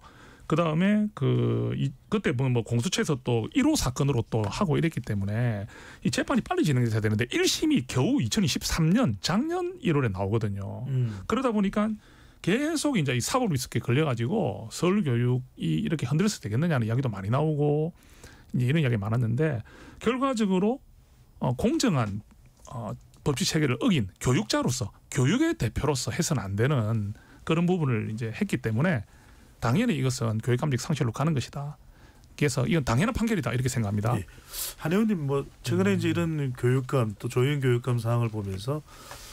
Speaker 4: 그 다음에 그 이, 그때 뭐, 뭐 공수처에서 또 일 호 사건으로 또 하고 이랬기 때문에 이 재판이 빨리 진행돼야 되는데 일 심이 겨우 이천이십삼 년 작년 일월에 나오거든요.
Speaker 1: 음.
Speaker 4: 그러다 보니까 계속 이제 이 사법 리스크에 걸려가지고 서울 교육이 이렇게 흔들려서 되겠느냐는 이야기도 많이 나오고 이제 이런 이야기 많았는데 결과적으로 어, 공정한 어, 법치 체계를 어긴 교육자로서 교육의 대표로서 해서는 안 되는 그런 부분을 이제 했기 때문에 당연히 이것은 교육감직 상실로 가는 것이다. 그래서 이건 당연한 판결이다 이렇게 생각합니다.
Speaker 1: 예. 한 의원님 뭐 최근에
Speaker 4: 음.
Speaker 1: 이제 이런 교육감 또 조영 교육감 사항을 보면서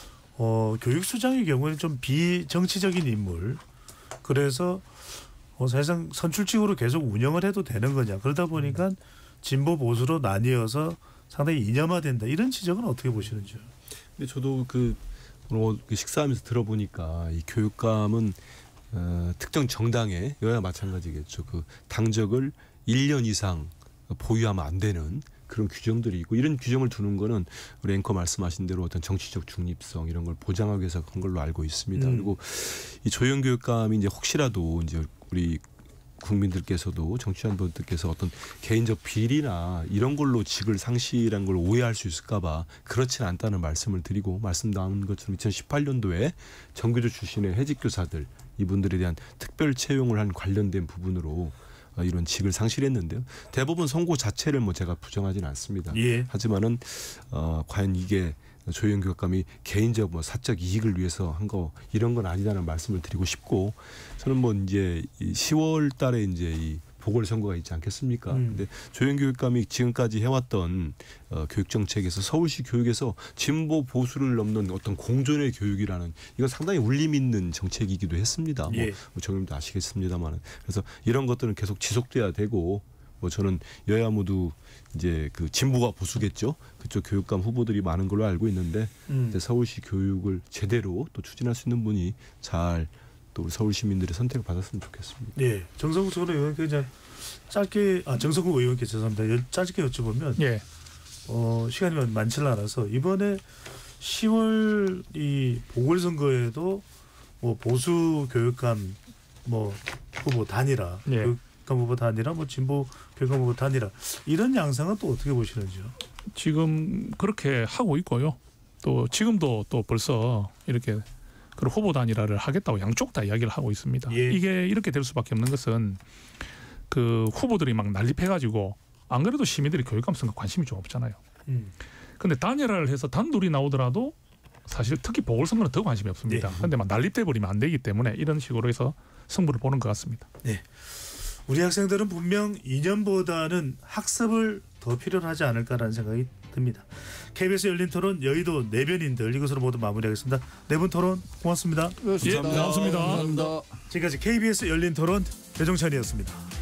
Speaker 1: 어, 교육수장의 경우에는 좀 비정치적인 인물 그래서 어, 사실상 선출직으로 계속 운영을 해도 되는 거냐 그러다 보니까 진보 보수로 나뉘어서 상당히 이념화된다 이런 지적은 어떻게 보시는지요?
Speaker 5: 근데 저도 그 오늘 식사하면서 들어보니까 이 교육감은 어, 특정 정당의 여야 마찬가지겠죠. 그 당적을 일 년 이상 보유하면 안 되는 그런 규정들이 있고 이런 규정을 두는 거는 우리 앵커 말씀하신 대로 어떤 정치적 중립성 이런 걸 보장하기 위해서 한 걸로 알고 있습니다.
Speaker 1: 음.
Speaker 5: 그리고 이 조영 교육감이 이제 혹시라도 이제 우리 국민들께서도 정치인분들께서 어떤 개인적 비리나 이런 걸로 직을 상실한 걸 오해할 수 있을까봐 그렇지는 않다는 말씀을 드리고 말씀 나온 것처럼 이천십팔 년도에 정교조 출신의 해직 교사들 이분들에 대한 특별 채용을 한 관련된 부분으로 이런 직을 상실했는데요. 대법원 선고 자체를 뭐 제가 부정하지는 않습니다.
Speaker 1: 예.
Speaker 5: 하지만은 어, 과연 이게 조영 교육감이 개인적 뭐 사적 이익을 위해서 한 거 이런 건 아니라는 말씀을 드리고 싶고 저는 뭐 이제 시월 달에 이제 이 보궐선거가 있지 않겠습니까?
Speaker 1: 음.
Speaker 5: 근데 조영 교육감이 지금까지 해왔던 어, 교육 정책에서 서울시 교육에서 진보 보수를 넘는 어떤 공존의 교육이라는 이건 상당히 울림 있는 정책이기도 했습니다.
Speaker 1: 예.
Speaker 5: 뭐, 뭐 정님도 아시겠습니다만 그래서 이런 것들은 계속 지속돼야 되고 뭐 저는 여야 모두 이제 그 진보가 보수겠죠. 그쪽 교육감 후보들이 많은 걸로 알고 있는데
Speaker 1: 음.
Speaker 5: 이제 서울시 교육을 제대로 또 추진할 수 있는 분이 잘 또 우리 서울 시민들의 선택을 받았으면 좋겠습니다.
Speaker 1: 예, 정성국 전 의원께 이제 짧게 아 정성국 의원께 죄송합니다. 짧게 여쭤보면
Speaker 4: 예.
Speaker 1: 어, 시간이 많지는 않아서 이번에 시월 이 보궐선거에도 뭐 보수 교육감 뭐 후보 단일화,
Speaker 4: 예.
Speaker 1: 교육감 후보 단일화, 뭐 진보 교육감 후보 단일화 이런 양상은 또 어떻게 보시는지요?
Speaker 4: 지금 그렇게 하고 있고요. 또 지금도 또 벌써 이렇게 그런 후보 단일화를 하겠다고 양쪽 다 이야기를 하고 있습니다.
Speaker 1: 예.
Speaker 4: 이게 이렇게 될 수밖에 없는 것은 그 후보들이 막 난립해가지고 안 그래도 시민들이 교육감 선거 관심이 좀 없잖아요.
Speaker 1: 음.
Speaker 4: 근데 단일화를 해서 단둘이 나오더라도 사실 특히 보궐선거는 더 관심이 없습니다.
Speaker 1: 네.
Speaker 4: 그런데 막 난립돼 버리면 안 되기 때문에 이런 식으로 해서 승부를 보는 것 같습니다.
Speaker 1: 네. 우리 학생들은 분명 이념보다는 학습을 더 필요로 하지 않을까라는 생각이 듭니다. 케이비에스 열린 토론 여의도 내변인들 이것으로 모두 마무리하겠습니다. 네 분 토론 고맙습니다.
Speaker 6: 그렇습니다.
Speaker 4: 예, 고맙습니다.
Speaker 6: 감사합니다.
Speaker 1: 지금까지 케이비에스 열린 토론 배종찬이었습니다.